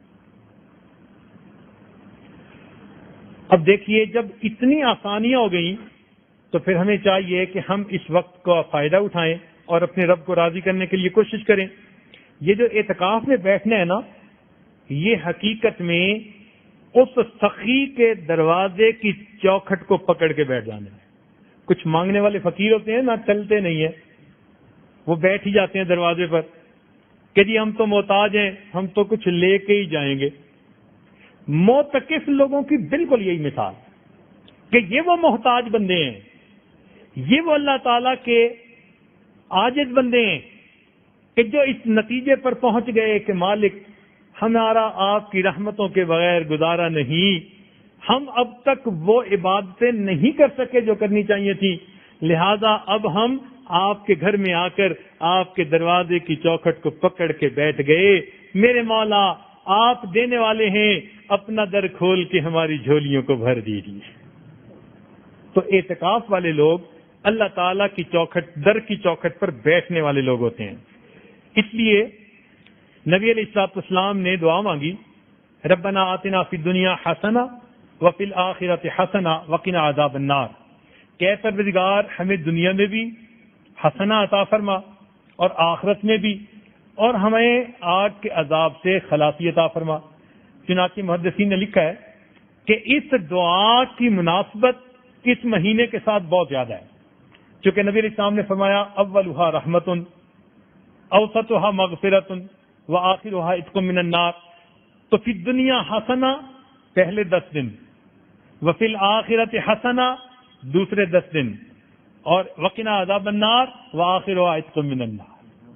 [SPEAKER 1] اب دیکھیے جب اتنی آسانیاں ہو گئیں تو پھر ہمیں چاہیے کہ ہم اس وقت کا فائدہ اٹھائیں اور اپنے رب کو راضی کرنے کے لیے کوشش کریں. یہ جو اعتکاف میں بیٹھنا ہے نا، یہ حقیقت میں اس سخی کے دروازے کی چوکھٹ کو پکڑ کے بیٹھ جانا ہے. کچھ مانگنے والے فقیر ہوتے ہیں نا، چلتے نہیں ہیں، وہ بیٹھ ہی جاتے ہیں دروازے پر کہ جی ہم تو محتاج ہیں، ہم تو کچھ لے کے ہی جائیں گے. معتکف لوگوں کی بالکل یہی مثال کہ یہ وہ محتاج بندے ہیں، یہ وہ اللہ تعالیٰ کے عاجز بندے ہیں کہ جو اس نتیجے پر پہنچ گئے کہ مالک ہمارا آپ کی رحمتوں کے بغیر گزارا نہیں، ہم اب تک وہ عبادتیں نہیں کر سکے جو کرنی چاہیے تھی، لہذا اب ہم آپ کے گھر میں آ کر آپ کے دروازے کی چوکھٹ کو پکڑ کے بیٹھ گئے، میرے مولا آپ دینے والے ہیں، اپنا در کھول کے ہماری جھولیوں کو بھر دیجیے۔ تو اعتکاف والے لوگ اللہ تعالیٰ کی چوکھٹ، در کی چوکھٹ پر بیٹھنے والے لوگ ہوتے ہیں۔ اس لیے نبی علیہ الصلوۃ والسلام نے دعا مانگی، ربنا آتنا فی الدنیا حسنہ وفی الآخرۃ حسنہ وقنا عذاب النار، کہ اے پروردگار ہمیں دنیا میں بھی حسنہ عطا فرما اور آخرت میں بھی، اور ہمیں آگ کے عذاب سے خلاصی عطا فرما۔ چنانچہ محدثین نے لکھا ہے کہ اس دعا کی مناسبت اس مہینے کے ساتھ بہت زیادہ ہے، چونکہ نبی علیہ السلام نے فرمایا اولھا رحمت اوسطھا مغفرۃ وآخرھا عتق من النار، تو فی الدنیا حسنہ پہلے 10 دن، وفی الآخرۃ حسنہ دوسرے 10 دن، اور وقنا عذاب النار وآخرھا عتق من النار۔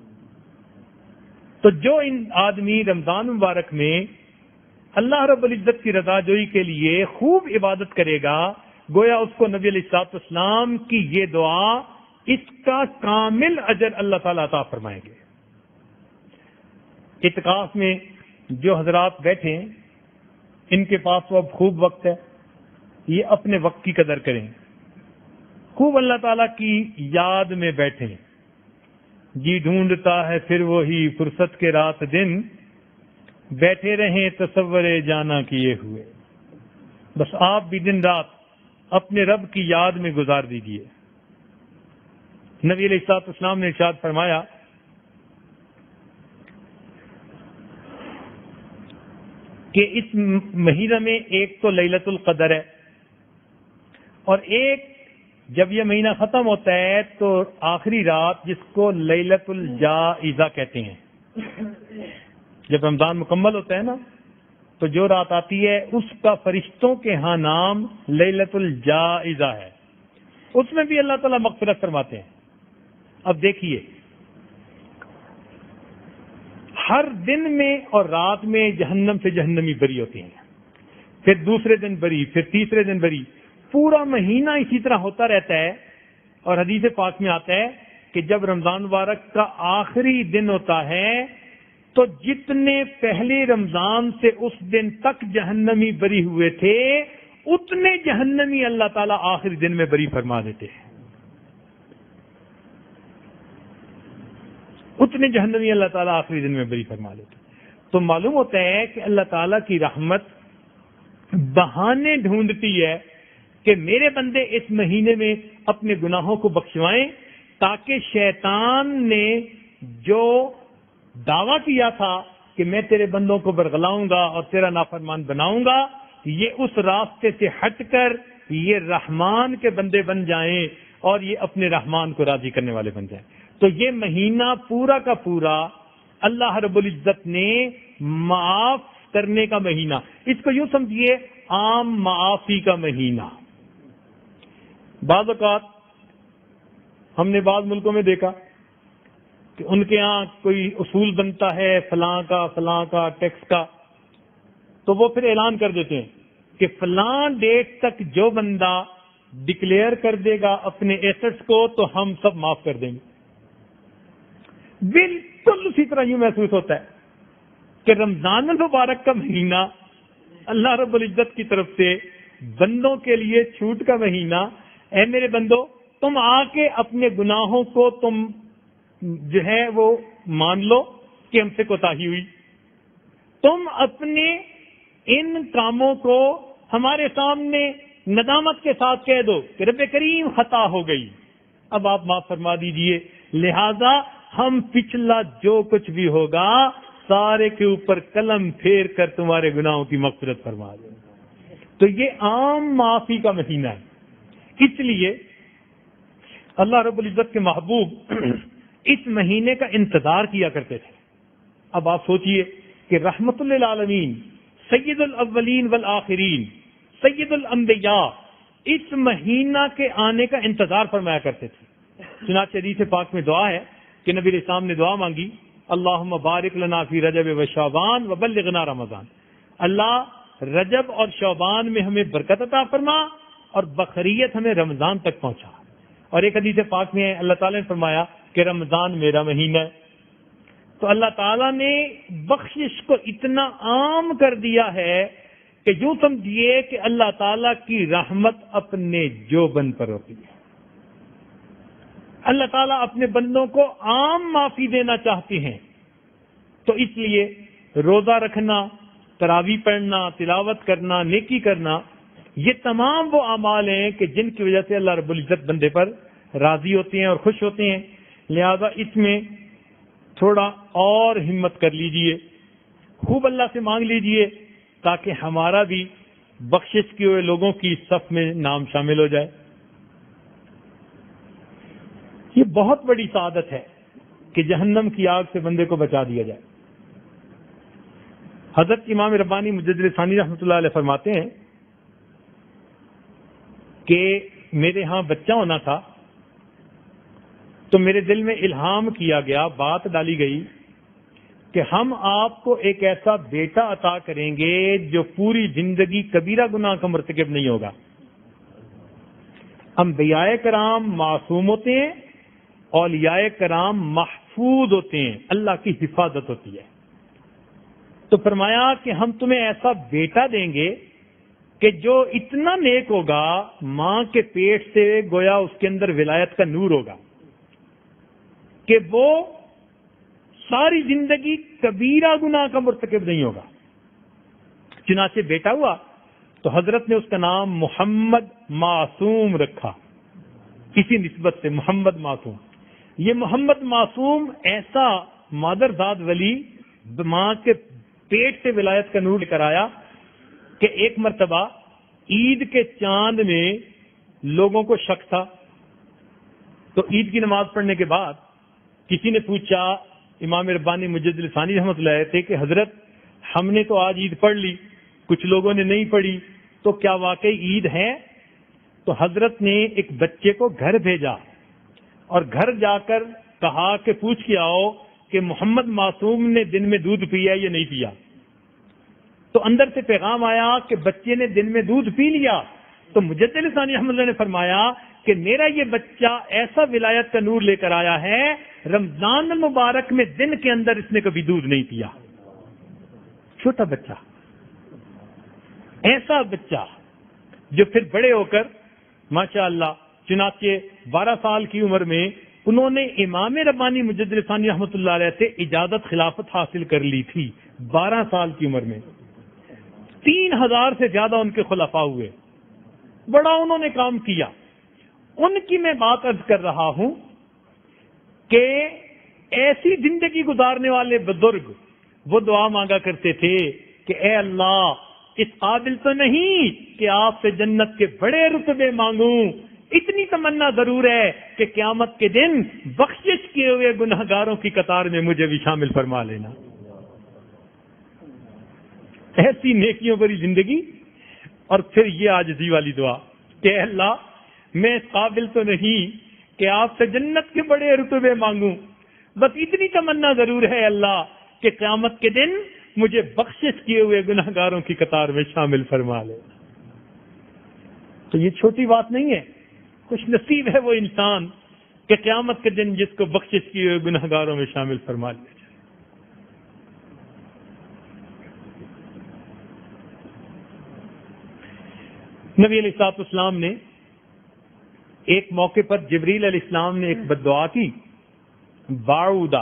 [SPEAKER 1] تو جو ان آدمی رمضان مبارک میں اللہ رب العزت کی رضا جوئی کے لیے خوب عبادت کرے گا، گویا اس کو نبی علیہ الصلوۃ والسلام کی یہ دعا، اس کا کامل اجر اللہ تعالیٰ عطا فرمائیں گے۔ اعتکاف میں جو حضرات بیٹھے ہیں ان کے پاس تو اب خوب وقت ہے، یہ اپنے وقت کی قدر کریں، خوب اللہ تعالیٰ کی یاد میں بیٹھیں، جی ڈھونڈتا ہے پھر وہی فرصت کے رات دن، بیٹھے رہیں تصور جانا کیے ہوئے، بس آپ بھی دن رات اپنے رب کی یاد میں گزار دیجیے۔ نبی علیہ الصلوۃ والسلام نے ارشاد فرمایا کہ اس مہینہ میں ایک تو لیلۃ القدر ہے، اور ایک جب یہ مہینہ ختم ہوتا ہے تو آخری رات جس کو لیلۃ الجائزہ کہتے ہیں، جب رمضان مکمل ہوتا ہے نا تو جو رات آتی ہے اس کا فرشتوں کے ہاں نام لیلۃ الجائزہ ہے، اس میں بھی اللہ تعالیٰ مغفرت فرماتے ہیں۔ اب دیکھیے ہر دن میں اور رات میں جہنم سے جہنمی بری ہوتے ہیں، پھر دوسرے دن بری، پھر تیسرے دن بری، پورا مہینہ اسی طرح ہوتا رہتا ہے۔ اور حدیث پاک میں آتا ہے کہ جب رمضان مبارک کا آخری دن ہوتا ہے تو جتنے پہلے رمضان سے اس دن تک جہنمی بری ہوئے تھے اتنے جہنمی اللہ تعالیٰ آخری دن میں بری فرما دیتے ہیں، اتنے جہنمی اللہ تعالیٰ آخری دن میں بری فرما دیتے ہیں۔ تو معلوم ہوتا ہے کہ اللہ تعالیٰ کی رحمت بہانے ڈھونڈتی ہے کہ میرے بندے اس مہینے میں اپنے گناہوں کو بخشوائیں، تاکہ شیطان نے جو دعویٰ کیا تھا کہ میں تیرے بندوں کو برگلاؤں گا اور تیرا نافرمان بناؤں گا، یہ اس راستے سے ہٹ کر یہ رحمان کے بندے بن جائیں اور یہ اپنے رحمان کو راضی کرنے والے بن جائیں۔ تو یہ مہینہ پورا کا پورا اللہ رب العزت نے معاف کرنے کا مہینہ، اس کو یوں سمجھیے عام معافی کا مہینہ۔ بعض اوقات ہم نے بعض ملکوں میں دیکھا کہ ان کے ہاں کوئی اصول بنتا ہے فلاں کا ٹیکس کا، تو وہ پھر اعلان کر دیتے ہیں کہ فلاں ڈیٹ تک جو بندہ ڈکلیئر کر دے گا اپنے ایسٹس کو تو ہم سب معاف کر دیں گے۔ بالکل اسی طرح یوں محسوس ہوتا ہے کہ رمضان المبارک کا مہینہ اللہ رب العزت کی طرف سے بندوں کے لیے چھوٹ کا مہینہ، اے میرے بندو تم آ کے اپنے گناہوں کو تم جو ہے وہ مان لو کہ ہم سے کوتاہی ہوئی، تم اپنے ان کاموں کو ہمارے سامنے ندامت کے ساتھ کہہ دو کہ رب کریم خطا ہو گئی، اب آپ معاف فرما دیجئے، لہذا ہم پچھلا جو کچھ بھی ہوگا سارے کے اوپر قلم پھیر کر تمہارے گناہوں کی مغفرت فرما دیں۔ تو یہ عام معافی کا مہینہ ہے، اس لیے اللہ رب العزت کے محبوب اس مہینے کا انتظار کیا کرتے تھے۔ اب آپ سوچئے کہ رحمت للعالمین، سید الاولین والآخرین، سید الانبیاء اس مہینہ کے آنے کا انتظار فرمایا کرتے تھے۔ چنانچہ حدیث پاک میں دعا ہے کہ نبی علیہ السلام نے دعا مانگی، اللہم بارک لنا فی رجب و شعبان وبلغنا رمضان، اللہ رجب اور شعبان میں ہمیں برکت عطا فرما اور بخیریت ہمیں رمضان تک پہنچا۔ اور ایک حدیث پاک میں اللہ تعالیٰ نے فرمایا کہ رمضان میرا مہینہ ہے۔ تو اللہ تعالیٰ نے بخشش کو اتنا عام کر دیا ہے کہ یوں سمجھیے کہ اللہ تعالیٰ کی رحمت اپنے جوبن پر ہوتی ہے۔ اللہ تعالیٰ اپنے بندوں کو عام معافی دینا چاہتے ہیں، تو اس لیے روزہ رکھنا، تراویح پڑھنا، تلاوت کرنا، نیکی کرنا، یہ تمام وہ اعمال ہیں کہ جن کی وجہ سے اللہ رب العزت بندے پر راضی ہوتے ہیں اور خوش ہوتے ہیں۔ لہذا اس میں تھوڑا اور ہمت کر لیجئے، خوب اللہ سے مانگ لیجئے تاکہ ہمارا بھی بخشش کیے ہوئے لوگوں کی صف میں نام شامل ہو جائے۔ یہ بہت بڑی سعادت ہے کہ جہنم کی آگ سے بندے کو بچا دیا جائے۔ حضرت امام ربانی مجدد ثانی رحمۃ اللہ علیہ فرماتے ہیں کہ میرے ہاں بچہ ہونا تھا تو میرے دل میں الہام کیا گیا، بات ڈالی گئی کہ ہم آپ کو ایک ایسا بیٹا عطا کریں گے جو پوری زندگی کبیرہ گناہ کا مرتکب نہیں ہوگا۔ انبیاء کرام معصوم ہوتے ہیں، اولیاء کرام محفوظ ہوتے ہیں، اللہ کی حفاظت ہوتی ہے۔ تو فرمایا کہ ہم تمہیں ایسا بیٹا دیں گے کہ جو اتنا نیک ہوگا، ماں کے پیٹ سے گویا اس کے اندر ولایت کا نور ہوگا کہ وہ ساری زندگی کبیرہ گناہ کا مرتکب نہیں ہوگا۔ چنانچہ بیٹا ہوا تو حضرت نے اس کا نام محمد معصوم رکھا، کسی نسبت سے محمد معصوم۔ یہ محمد معصوم ایسا مادرزاد ولی ماں کے پیٹ سے ولایت کا نور لے کر آیا کہ ایک مرتبہ عید کے چاند میں لوگوں کو شک تھا، تو عید کی نماز پڑھنے کے بعد کسی نے پوچھا امام ربانی مجدد ثانی رحمۃ اللہ علیہ سے کہ حضرت ہم نے تو آج عید پڑھ لی، کچھ لوگوں نے نہیں پڑھی، تو کیا واقعی عید ہے؟ تو حضرت نے ایک بچے کو گھر بھیجا اور گھر جا کر کہا کہ پوچھ کے آؤ کہ محمد معصوم نے دن میں دودھ پیا یا نہیں پیا۔ تو اندر سے پیغام آیا کہ بچے نے دن میں دودھ پی لیا۔ تو مجدد ثانی رحمۃ اللہ نے فرمایا کہ میرا یہ بچہ ایسا ولایت کا نور لے کر آیا ہے، رمضان المبارک میں دن کے اندر اس نے کبھی دودھ نہیں پیا۔ چھوٹا بچہ، ایسا بچہ جو پھر بڑے ہو کر ماشاءاللہ چنانچہ 12 سال کی عمر میں انہوں نے امام ربانی مجدد ثانی رحمۃ اللہ علیہ سے اجازت خلافت حاصل کر لی تھی۔ 12 سال کی عمر میں 3000 سے زیادہ ان کے خلفاء ہوئے، بڑا انہوں نے کام کیا۔ ان کی میں بات عرض کر رہا ہوں کہ ایسی زندگی گزارنے والے بزرگ وہ دعا مانگا کرتے تھے کہ اے اللہ اس قابل تو نہیں کہ آپ سے جنت کے بڑے رتبے مانگوں، اتنی تمنا ضرور ہے کہ قیامت کے دن بخشش کیے ہوئے گناہگاروں کی قطار میں مجھے بھی شامل فرما لینا۔ ایسی نیکیوں بھری زندگی، اور پھر یہ عاجزی والی دعا کہ اے اللہ میں اس قابل تو نہیں کہ آپ سے جنت کے بڑے رتبے مانگوں، بس اتنی تمنا ضرور ہے اللہ کہ قیامت کے دن مجھے بخشش کیے ہوئے گناہگاروں کی قطار میں شامل فرما لے۔ تو یہ چھوٹی بات نہیں ہے، خوش نصیب ہے وہ انسان کہ قیامت کے دن جس کو بخشش کیے ہوئے گناہگاروں میں شامل فرما لیا جائے۔ نبی علیہ الصلوۃ والسلام نے ایک موقع پر جبریل علیہ السلام نے ایک بد دعا کی، باعودہ،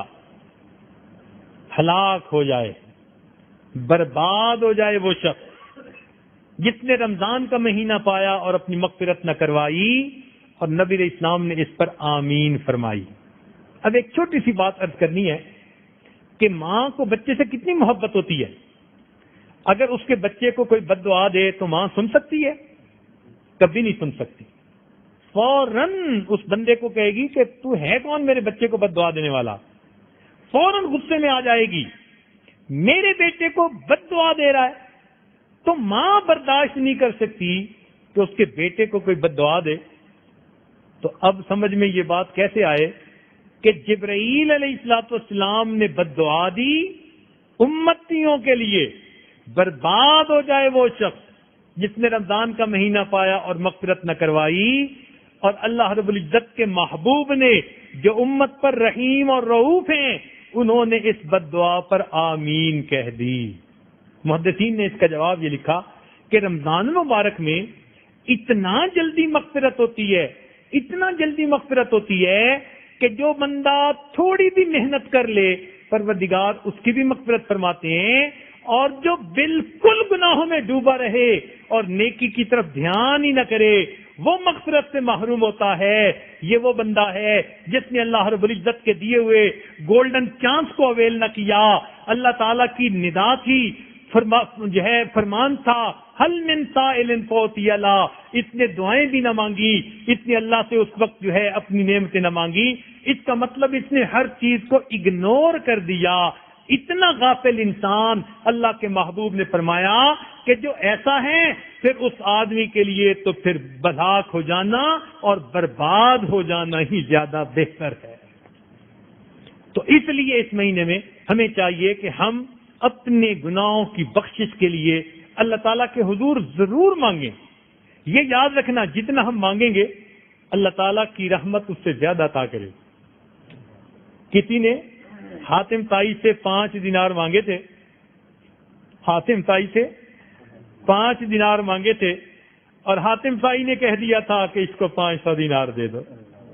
[SPEAKER 1] ہلاک ہو جائے، برباد ہو جائے وہ شخص جس نے رمضان کا مہینہ پایا اور اپنی مغفرت نہ کروائی، اور نبی علیہ السلام نے اس پر آمین فرمائی۔ اب ایک چھوٹی سی بات عرض کرنی ہے کہ ماں کو بچے سے کتنی محبت ہوتی ہے۔ اگر اس کے بچے کو کوئی بد دعا دے تو ماں سن سکتی ہے؟ کبھی نہیں سن سکتی۔ فوراً اس بندے کو کہے گی کہ تو ہے کون میرے بچے کو بد دعا دینے والا، فوراً غصے میں آ جائے گی، میرے بیٹے کو بد دعا دے رہا ہے۔ تو ماں برداشت نہیں کر سکتی کہ اس کے بیٹے کو کوئی بد دعا دے۔ تو اب سمجھ میں یہ بات کیسے آئے کہ جبرائیل علیہ الصلوۃ والسلام نے بد دعا دی امتیوں کے لیے، برباد ہو جائے وہ شخص جس نے رمضان کا مہینہ پایا اور مغفرت نہ کروائی، اور اللہ رب العزت کے محبوب نے جو امت پر رحیم اور رؤوف ہیں انہوں نے اس بد دعا پر آمین کہہ دی۔ محدثین نے اس کا جواب یہ لکھا کہ رمضان مبارک میں اتنا جلدی مغفرت ہوتی ہے، اتنا جلدی مغفرت ہوتی ہے کہ جو بندہ تھوڑی بھی محنت کر لے پروردگار اس کی بھی مغفرت فرماتے ہیں، اور جو بالکل گناہوں میں ڈوبا رہے اور نیکی کی طرف دھیان ہی نہ کرے وہ مغفرت سے محروم ہوتا ہے۔ یہ وہ بندہ ہے جس نے اللہ رب العزت کے دیے ہوئے گولڈن چانس کو اویل نہ کیا۔ اللہ تعالیٰ کی ندا تھی، فرمان تھا، حل من سائل فوتی اللہ، اس نے دعائیں بھی نہ مانگی، اس نے اللہ سے اس وقت اپنی نعمتیں نہ مانگی۔ اس کا مطلب اس نے ہر چیز کو اگنور کر دیا۔ اتنا غافل انسان، اللہ کے محبوب نے فرمایا کہ جو ایسا ہے پھر اس آدمی کے لیے تو پھر ہلاک ہو جانا اور برباد ہو جانا ہی زیادہ بہتر ہے۔ تو اس لیے اس مہینے میں ہمیں چاہیے کہ ہم اپنے گناہوں کی بخشش کے لیے اللہ تعالیٰ کے حضور ضرور مانگیں۔ یہ یاد رکھنا جتنا ہم مانگیں گے اللہ تعالیٰ کی رحمت اس سے زیادہ عطا کرے۔ کسی نے حاتم طائی سے 5 دینار مانگے تھے، حاتم طائی سے 5 دینار مانگے تھے، اور حاتم طائی نے کہہ دیا تھا کہ اس کو 500 دینار دے دو۔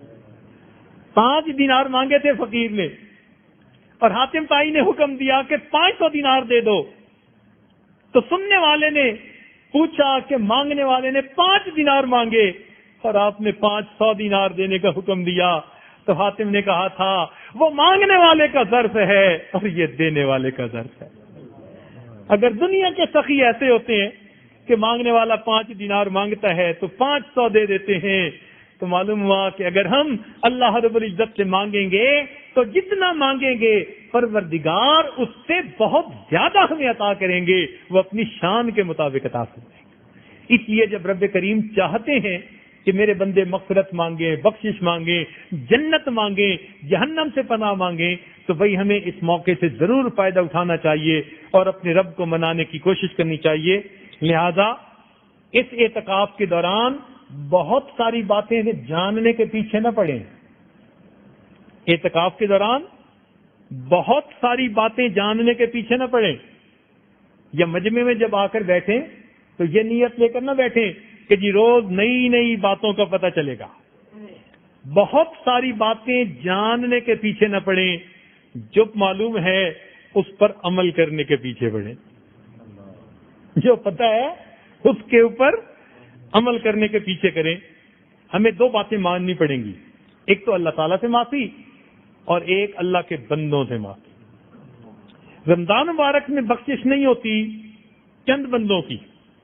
[SPEAKER 1] 5 دینار مانگے تھے فقیر نے، اور حاتم طائی نے حکم دیا کہ 500 دینار دے دو۔ تو سننے والے نے پوچھا کہ مانگنے والے نے 5 دینار مانگے اور آپ نے 500 دینار دینے کا حکم دیا، تو حاتم نے کہا تھا وہ مانگنے والے کا ظرف ہے اور یہ دینے والے کا ظرف ہے۔ اگر دنیا کے سخی ایسے ہوتے ہیں کہ مانگنے والا 5 دینار مانگتا ہے تو 500 دے دیتے ہیں، تو معلوم ہوا کہ اگر ہم اللہ رب العزت سے مانگیں گے تو جتنا مانگیں گے پروردگار اس سے بہت زیادہ ہمیں عطا کریں گے، وہ اپنی شان کے مطابق عطا فرمائیں گے۔ اس لیے جب رب کریم چاہتے ہیں کہ میرے بندے مغفرت مانگیں، بخشش مانگیں، جنت مانگیں، جہنم سے پناہ مانگیں، تو بھئی ہمیں اس موقع سے ضرور فائدہ اٹھانا چاہیے اور اپنے رب کو منانے کی کوشش کرنی چاہیے۔ لہذا اس اعتکاف کے دوران بہت ساری باتیں جاننے کے پیچھے نہ پڑیں۔ اعتکاف کے دوران بہت ساری باتیں جاننے کے پیچھے نہ پڑیں، یا مجمع میں جب آ کر بیٹھیں تو یہ نیت لے کر نہ بیٹھیں کہ جی روز نئی نئی باتوں کا پتہ چلے گا۔ بہت ساری باتیں جاننے کے پیچھے نہ پڑیں، جو معلوم ہے اس پر عمل کرنے کے پیچھے پڑیں۔ جو پتہ ہے اس کے اوپر عمل کرنے کے پیچھے کریں۔ ہمیں 2 باتیں ماننی پڑیں گی، ایک تو اللہ تعالیٰ سے معافی اور ایک اللہ کے بندوں سے معافی۔ رمضان مبارک میں بخشش نہیں ہوتی چند بندوں کی،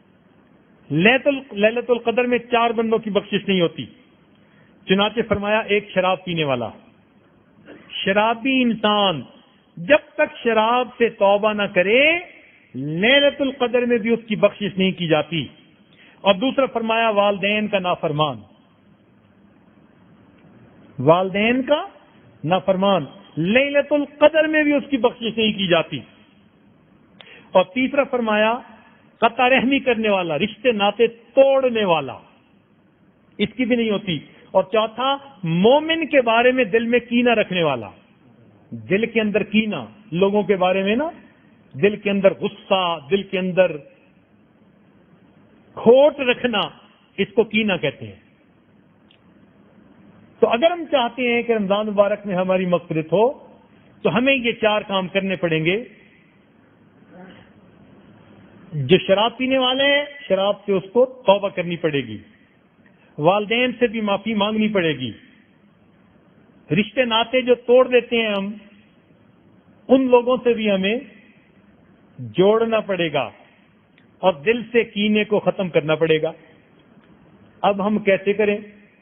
[SPEAKER 1] لیلۃ القدر میں 4 بندوں کی بخشش نہیں ہوتی۔ چنانچہ فرمایا ایک شراب پینے والا، شرابی انسان جب تک شراب سے توبہ نہ کرے لیلۃ القدر میں بھی اس کی بخشش نہیں کی جاتی۔ اور دوسرا فرمایا والدین کا نافرمان، والدین کا نافرمان لیلۃ القدر میں بھی اس کی بخشش نہیں کی جاتی۔ اور تیسرا فرمایا قطع رحمی کرنے والا، رشتے ناطے توڑنے والا، اس کی بھی نہیں ہوتی۔ اور چوتھا مومن کے بارے میں دل میں کینہ رکھنے والا، دل کے اندر کینہ، لوگوں کے بارے میں نا دل کے اندر غصہ، دل کے اندر کھوٹ رکھنا، اس کو کینہ کہتے ہیں۔ تو اگر ہم چاہتے ہیں کہ رمضان مبارک میں ہماری مغفرت ہو تو ہمیں یہ 4 کام کرنے پڑیں گے۔ جو شراب پینے والے ہیں شراب سے اس کو توبہ کرنی پڑے گی، والدین سے بھی معافی مانگنی پڑے گی، رشتے ناطے جو توڑ دیتے ہیں ہم ان لوگوں سے بھی ہمیں جوڑنا پڑے گا، اور دل سے کینے کو ختم کرنا پڑے گا۔ اب ہم کیسے کریں؟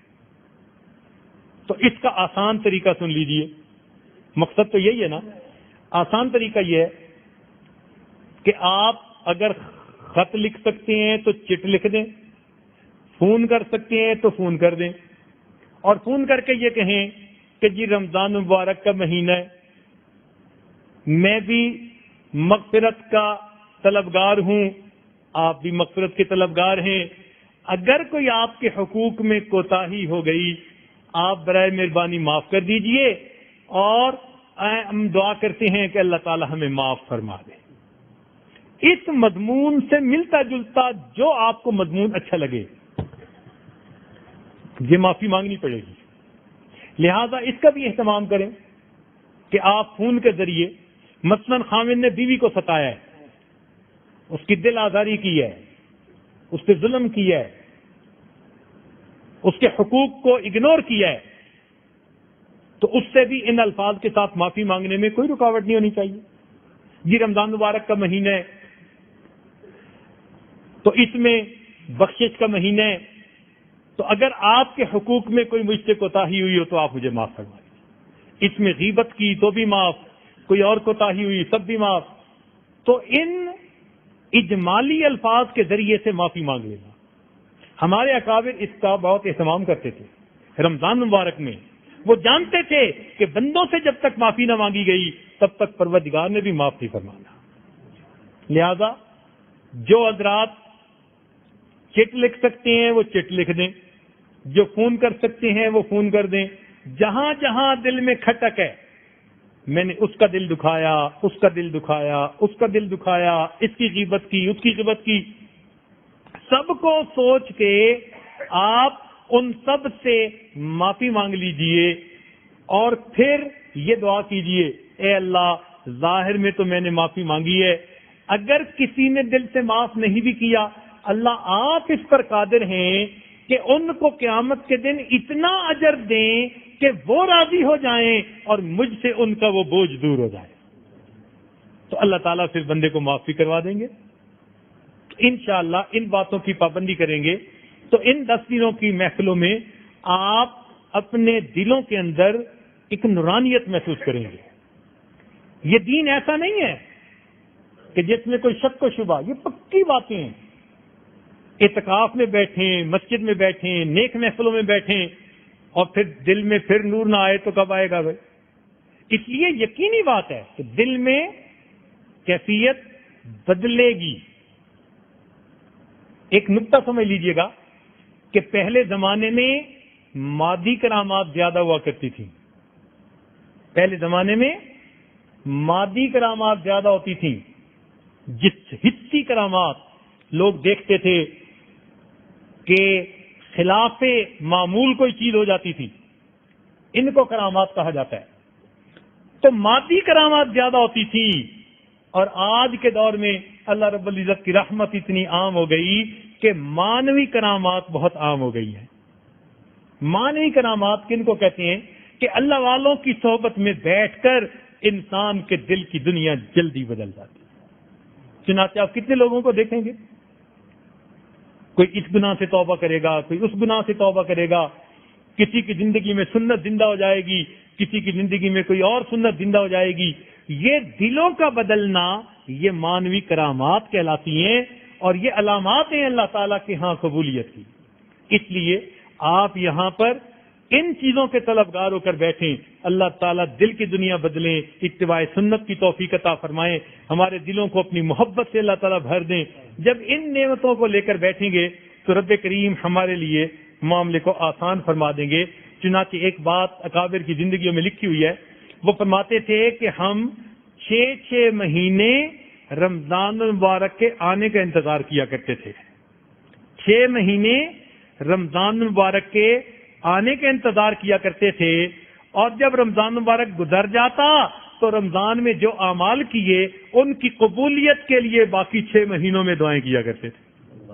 [SPEAKER 1] تو اس کا آسان طریقہ سن لیجئے، مقصد تو یہی ہے نا۔ آسان طریقہ یہ ہے کہ آپ اگر خط لکھ سکتے ہیں تو چٹ لکھ دیں، فون کر سکتے ہیں تو فون کر دیں، اور فون کر کے یہ کہیں کہ جی رمضان مبارک کا مہینہ ہے، میں بھی مغفرت کا طلبگار ہوں، آپ بھی مغفرت کے طلبگار ہیں، اگر کوئی آپ کے حقوق میں کوتاہی ہو گئی آپ برائے مہربانی معاف کر دیجئے، اور ہم دعا کرتے ہیں کہ اللہ تعالی ہمیں معاف فرما دے۔ اس مضمون سے ملتا جلتا جو آپ کو مضمون اچھا لگے یہ معافی مانگنی پڑے گی، لہذا اس کا بھی اہتمام کریں کہ آپ فون کے ذریعے، مثلا خامد نے بیوی کو ستایا ہے، اس کی دل آزاری کی ہے، اس پہ ظلم کیا ہے، اس کے حقوق کو اگنور کیا ہے، تو اس سے بھی ان الفاظ کے ساتھ معافی مانگنے میں کوئی رکاوٹ نہیں ہونی چاہیے۔ یہ رمضان مبارک کا مہینہ ہے تو اس میں بخشش کا مہینہ ہے، تو اگر آپ کے حقوق میں کوئی مجھ سے کوتاہی ہوئی ہو تو آپ مجھے معاف فرما دیجیے۔ اس میں غیبت کی تو بھی معاف، کوئی اور کوتاہی ہوئی تب بھی معاف۔ تو ان اجمالی الفاظ کے ذریعے سے معافی مانگ لینا، ہمارے اکابر اس کا بہت اہتمام کرتے تھے۔ رمضان مبارک میں وہ جانتے تھے کہ بندوں سے جب تک معافی نہ مانگی گئی تب تک پروردگار نے بھی معاف نہیں فرمانا۔ لہذا جو حضرات چٹ لکھ سکتے ہیں وہ چٹ لکھ دیں، جو فون کر سکتے ہیں وہ فون کر دیں، جہاں جہاں دل میں کھٹک ہے، میں نے اس کا دل دکھایا، اس کا دل دکھایا، اس کا دل دکھایا، اس کی غیبت کی، اس کی غیبت کی، سب کو سوچ کے آپ ان سب سے معافی مانگ لیجئے، اور پھر یہ دعا کیجئے، اے اللہ ظاہر میں تو میں نے معافی مانگی ہے، اگر کسی نے دل سے معاف نہیں بھی کیا، اللہ آپ اس پر قادر ہیں کہ ان کو قیامت کے دن اتنا اجر دیں کہ وہ راضی ہو جائیں اور مجھ سے ان کا وہ بوجھ دور ہو جائے، تو اللہ تعالیٰ پھر بندے کو معافی کروا دیں گے۔ انشاءاللہ ان باتوں کی پابندی کریں گے تو ان 10 دنوں کی محفلوں میں آپ اپنے دلوں کے اندر ایک نورانیت محسوس کریں گے۔ یہ دین ایسا نہیں ہے کہ جس میں کوئی شک و شبہ، یہ پکی باتیں ہیں۔ اعتکاف میں بیٹھیں، مسجد میں بیٹھیں، نیک محفلوں میں بیٹھیں، اور پھر دل میں پھر نور نہ آئے تو کب آئے گا بھائی؟ اس لیے یقینی بات ہے کہ دل میں کیفیت بدلے گی۔ ایک نقطہ سمجھ لیجئے گا کہ پہلے زمانے میں مادی کرامات زیادہ ہوا کرتی تھی، پہلے زمانے میں مادی کرامات زیادہ ہوتی تھیں، جس حسی کرامات لوگ دیکھتے تھے کہ خلاف معمول کوئی چیز ہو جاتی تھی، ان کو کرامات کہا جاتا ہے۔ تو مادی کرامات زیادہ ہوتی تھی، اور آج کے دور میں اللہ رب العزت کی رحمت اتنی عام ہو گئی کہ مانوی کرامات بہت عام ہو گئی ہیں۔ مانوی کرامات کن کو کہتے ہیں؟ کہ اللہ والوں کی صحبت میں بیٹھ کر انسان کے دل کی دنیا جلدی بدل جاتی ہے۔ چنانچہ آپ کتنے لوگوں کو دیکھیں گے، کوئی اس گناہ سے توبہ کرے گا، کوئی اس گناہ سے توبہ کرے گا، کسی کی زندگی میں سنت زندہ ہو جائے گی، کسی کی زندگی میں کوئی اور سنت زندہ ہو جائے گی۔ یہ دلوں کا بدلنا یہ مانوی کرامات کہلاتی ہیں، اور یہ علامات ہیں اللہ تعالیٰ کے ہاں قبولیت کی۔ اس لیے آپ یہاں پر ان چیزوں کے طلبگار ہو کر بیٹھیں، اللہ تعالیٰ دل کی دنیا بدلیں، اتباع سنت کی توفیق عطا فرمائیں، ہمارے دلوں کو اپنی محبت سے اللہ تعالیٰ بھر دیں۔ جب ان نعمتوں کو لے کر بیٹھیں گے تو رب کریم ہمارے لیے معاملے کو آسان فرما دیں گے۔ چنانچہ ایک بات اکابر کی زندگیوں میں لکھی ہوئی ہے، وہ فرماتے تھے کہ ہم 6 مہینے رمضان المبارک کے آنے کا انتظار کیا کرتے تھے۔ 6 مہینے رمضان المبارک کے آنے کا انتظار کیا کرتے تھے، اور جب رمضان مبارک گزر جاتا تو رمضان میں جو اعمال کیے ان کی قبولیت کے لیے باقی 6 مہینوں میں دعائیں کیا کرتے تھے۔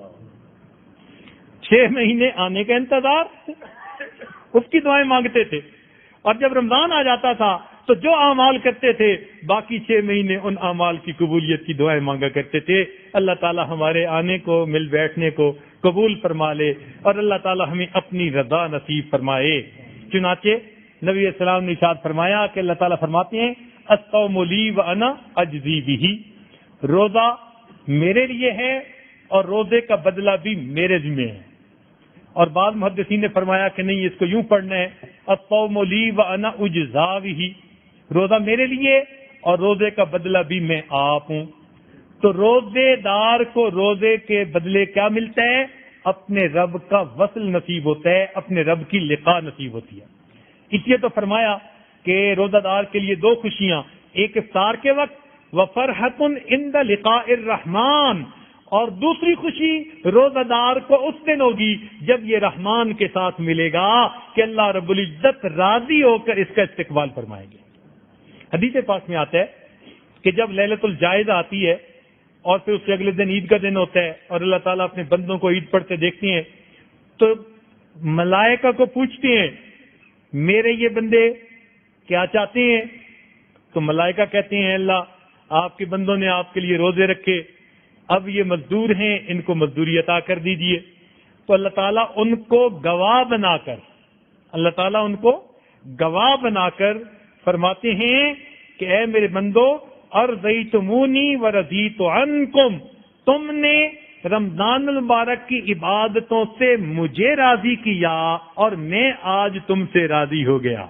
[SPEAKER 1] 6 مہینے آنے کا انتظار، اس کی دعائیں مانگتے تھے، اور جب رمضان آ جاتا تھا تو جو اعمال کرتے تھے باقی 6 مہینے ان اعمال کی قبولیت کی دعائیں مانگا کرتے تھے۔ اللہ تعالی ہمارے آنے کو، مل بیٹھنے کو قبول فرما لے، اور اللہ تعالی ہمیں اپنی رضا نصیب فرمائے۔ چنانچہ نبی علیہ السلام نے ارشاد فرمایا کہ اللہ تعالیٰ فرماتے ہیں الصوم لی وانا اجزی بہ، روزہ میرے لیے ہے اور روزے کا بدلہ بھی میرے ذمہ ہے۔ اور بعض محدثین نے فرمایا کہ نہیں، اس کو یوں پڑھنا ہے الصوم لی وانا اجزا بہ، روزہ میرے لیے اور روزے کا بدلہ بھی میں آپ ہوں۔ تو روزے دار کو روزے کے بدلے کیا ملتا ہے؟ اپنے رب کا وصل نصیب ہوتا ہے، اپنے رب کی لقاء نصیب ہوتی ہے۔ اس لیے تو فرمایا کہ روزہ دار کے لیے دو خوشیاں، ایک افطار کے وقت وفرحۃ عند لقاء الرحمن، اور دوسری خوشی روزہ دار کو اس دن ہوگی جب یہ رحمان کے ساتھ ملے گا کہ اللہ رب العزت راضی ہو کر اس کا استقبال فرمائیں گے۔ حدیث پاک میں آتا ہے کہ جب لیلۃ الجائزہ آتی ہے اور پھر اس سے اگلے دن عید کا دن ہوتا ہے اور اللہ تعالیٰ اپنے بندوں کو عید پڑھتے دیکھتے ہیں تو ملائکہ کو پوچھتے ہیں میرے یہ بندے کیا چاہتے ہیں؟ تو ملائکہ کہتے ہیں اللہ آپ کے بندوں نے آپ کے لیے روزے رکھے، اب یہ مزدور ہیں، ان کو مزدوری عطا کر دیجئے۔ تو اللہ تعالیٰ ان کو گواہ بنا کر فرماتے ہیں کہ اے میرے بندو ارضیتمونی ورضیت عنکم، تم نے رمضان المبارک کی عبادتوں سے مجھے راضی کیا اور میں آج تم سے راضی ہو گیا۔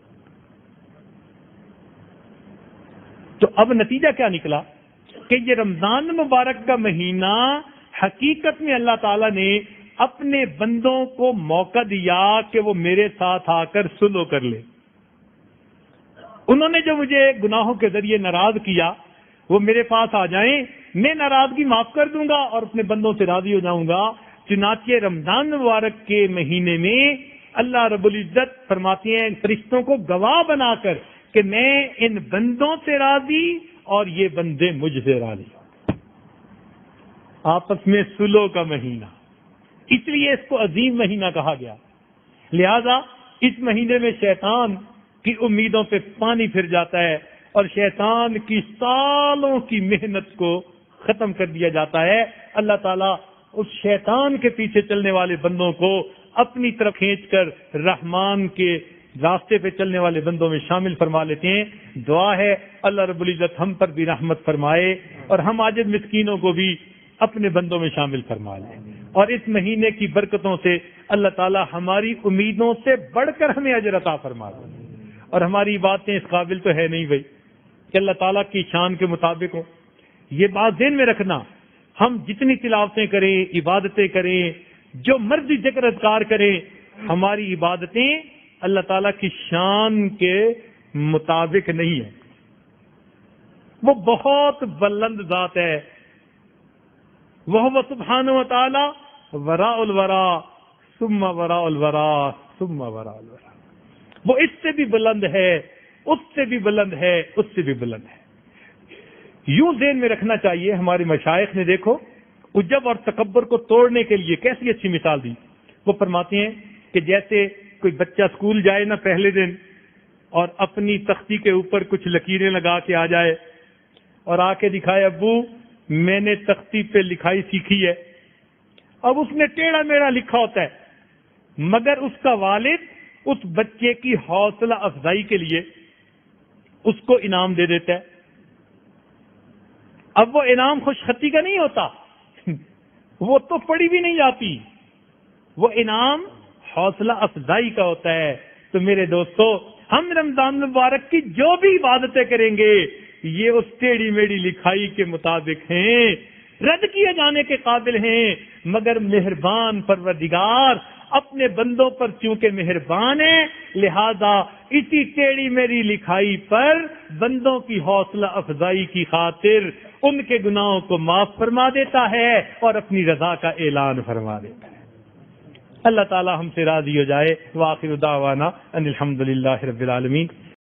[SPEAKER 1] تو اب نتیجہ کیا نکلا کہ یہ رمضان المبارک کا مہینہ حقیقت میں اللہ تعالیٰ نے اپنے بندوں کو موقع دیا کہ وہ میرے ساتھ آ کر صلح کر لے۔ انہوں نے جو مجھے گناہوں کے ذریعے ناراض کیا وہ میرے پاس آ جائیں، میں ناراضگی معاف کر دوں گا اور اپنے بندوں سے راضی ہو جاؤں گا۔ چنانچہ رمضان مبارک کے مہینے میں اللہ رب العزت فرماتے ہیں فرشتوں کو گواہ بنا کر کہ میں ان بندوں سے راضی اور یہ بندے مجھ سے راضی، آپس میں صلح کا مہینہ، اس لیے اس کو عظیم مہینہ کہا گیا۔ لہذا اس مہینے میں شیطان کی امیدوں پہ پانی پھر جاتا ہے اور شیطان کی سالوں کی محنت کو ختم کر دیا جاتا ہے۔ اللہ تعالیٰ اس شیطان کے پیچھے چلنے والے بندوں کو اپنی طرف کھینچ کر رحمان کے راستے پہ چلنے والے بندوں میں شامل فرما لیتے ہیں۔ دعا ہے اللہ رب العزت ہم پر بھی رحمت فرمائے اور ہم عاجز مسکینوں کو بھی اپنے بندوں میں شامل فرما لیں، اور اس مہینے کی برکتوں سے اللہ تعالیٰ ہماری امیدوں سے بڑھ کر ہمیں اجر عطا فرما دے۔ اور ہماری باتیں اس قابل تو ہے نہیں بھائی کہ اللہ تعالیٰ کی شان کے مطابق ہو۔ یہ بات ذہن میں رکھنا، ہم جتنی تلاوتیں کریں، عبادتیں کریں، جو مرضی ذکر اذکار کریں، ہماری عبادتیں اللہ تعالیٰ کی شان کے مطابق نہیں ہے۔ وہ بہت بلند ذات ہے، وہ سبحانہ و تعالی وراء الورا ثم وراء الورا ثم وراء الورا، وہ اس سے بھی بلند ہے، اس سے بھی بلند ہے، اس سے بھی بلند ہے۔ یوں ذہن میں رکھنا چاہیے۔ ہمارے مشائخ نے دیکھو عجب اور تکبر کو توڑنے کے لیے کیسی اچھی مثال دی۔ وہ فرماتے ہیں کہ جیسے کوئی بچہ اسکول جائے نا پہلے دن اور اپنی تختی کے اوپر کچھ لکیریں لگا کے آ جائے اور آ کے دکھائے ابو میں نے تختی پہ لکھائی سیکھی ہے۔ اب اس نے ٹیڑھا میڑھا لکھا ہوتا ہے، مگر اس کا والد اس بچے کی حوصلہ افزائی کے لیے اس کو انعام دے دیتا ہے۔ اب وہ انعام خوش خطی کا نہیں ہوتا، وہ تو پڑھی بھی نہیں جاتی، وہ انعام حوصلہ افزائی کا ہوتا ہے۔ تو میرے دوستو، ہم رمضان مبارک کی جو بھی عبادتیں کریں گے یہ اس ٹیڑھی میڑھی لکھائی کے مطابق ہیں، رد کیے جانے کے قابل ہیں، مگر مہربان پروردگار اپنے بندوں پر چونکہ مہربان ہے، لہذا اسی ٹیڑھی میڑھی لکھائی پر بندوں کی حوصلہ افزائی کی خاطر ان کے گناہوں کو معاف فرما دیتا ہے اور اپنی رضا کا اعلان فرما دیتا ہے۔ اللہ تعالی ہم سے راضی ہو جائے۔ وآخر دعوانا ان الحمدللہ رب العالمین۔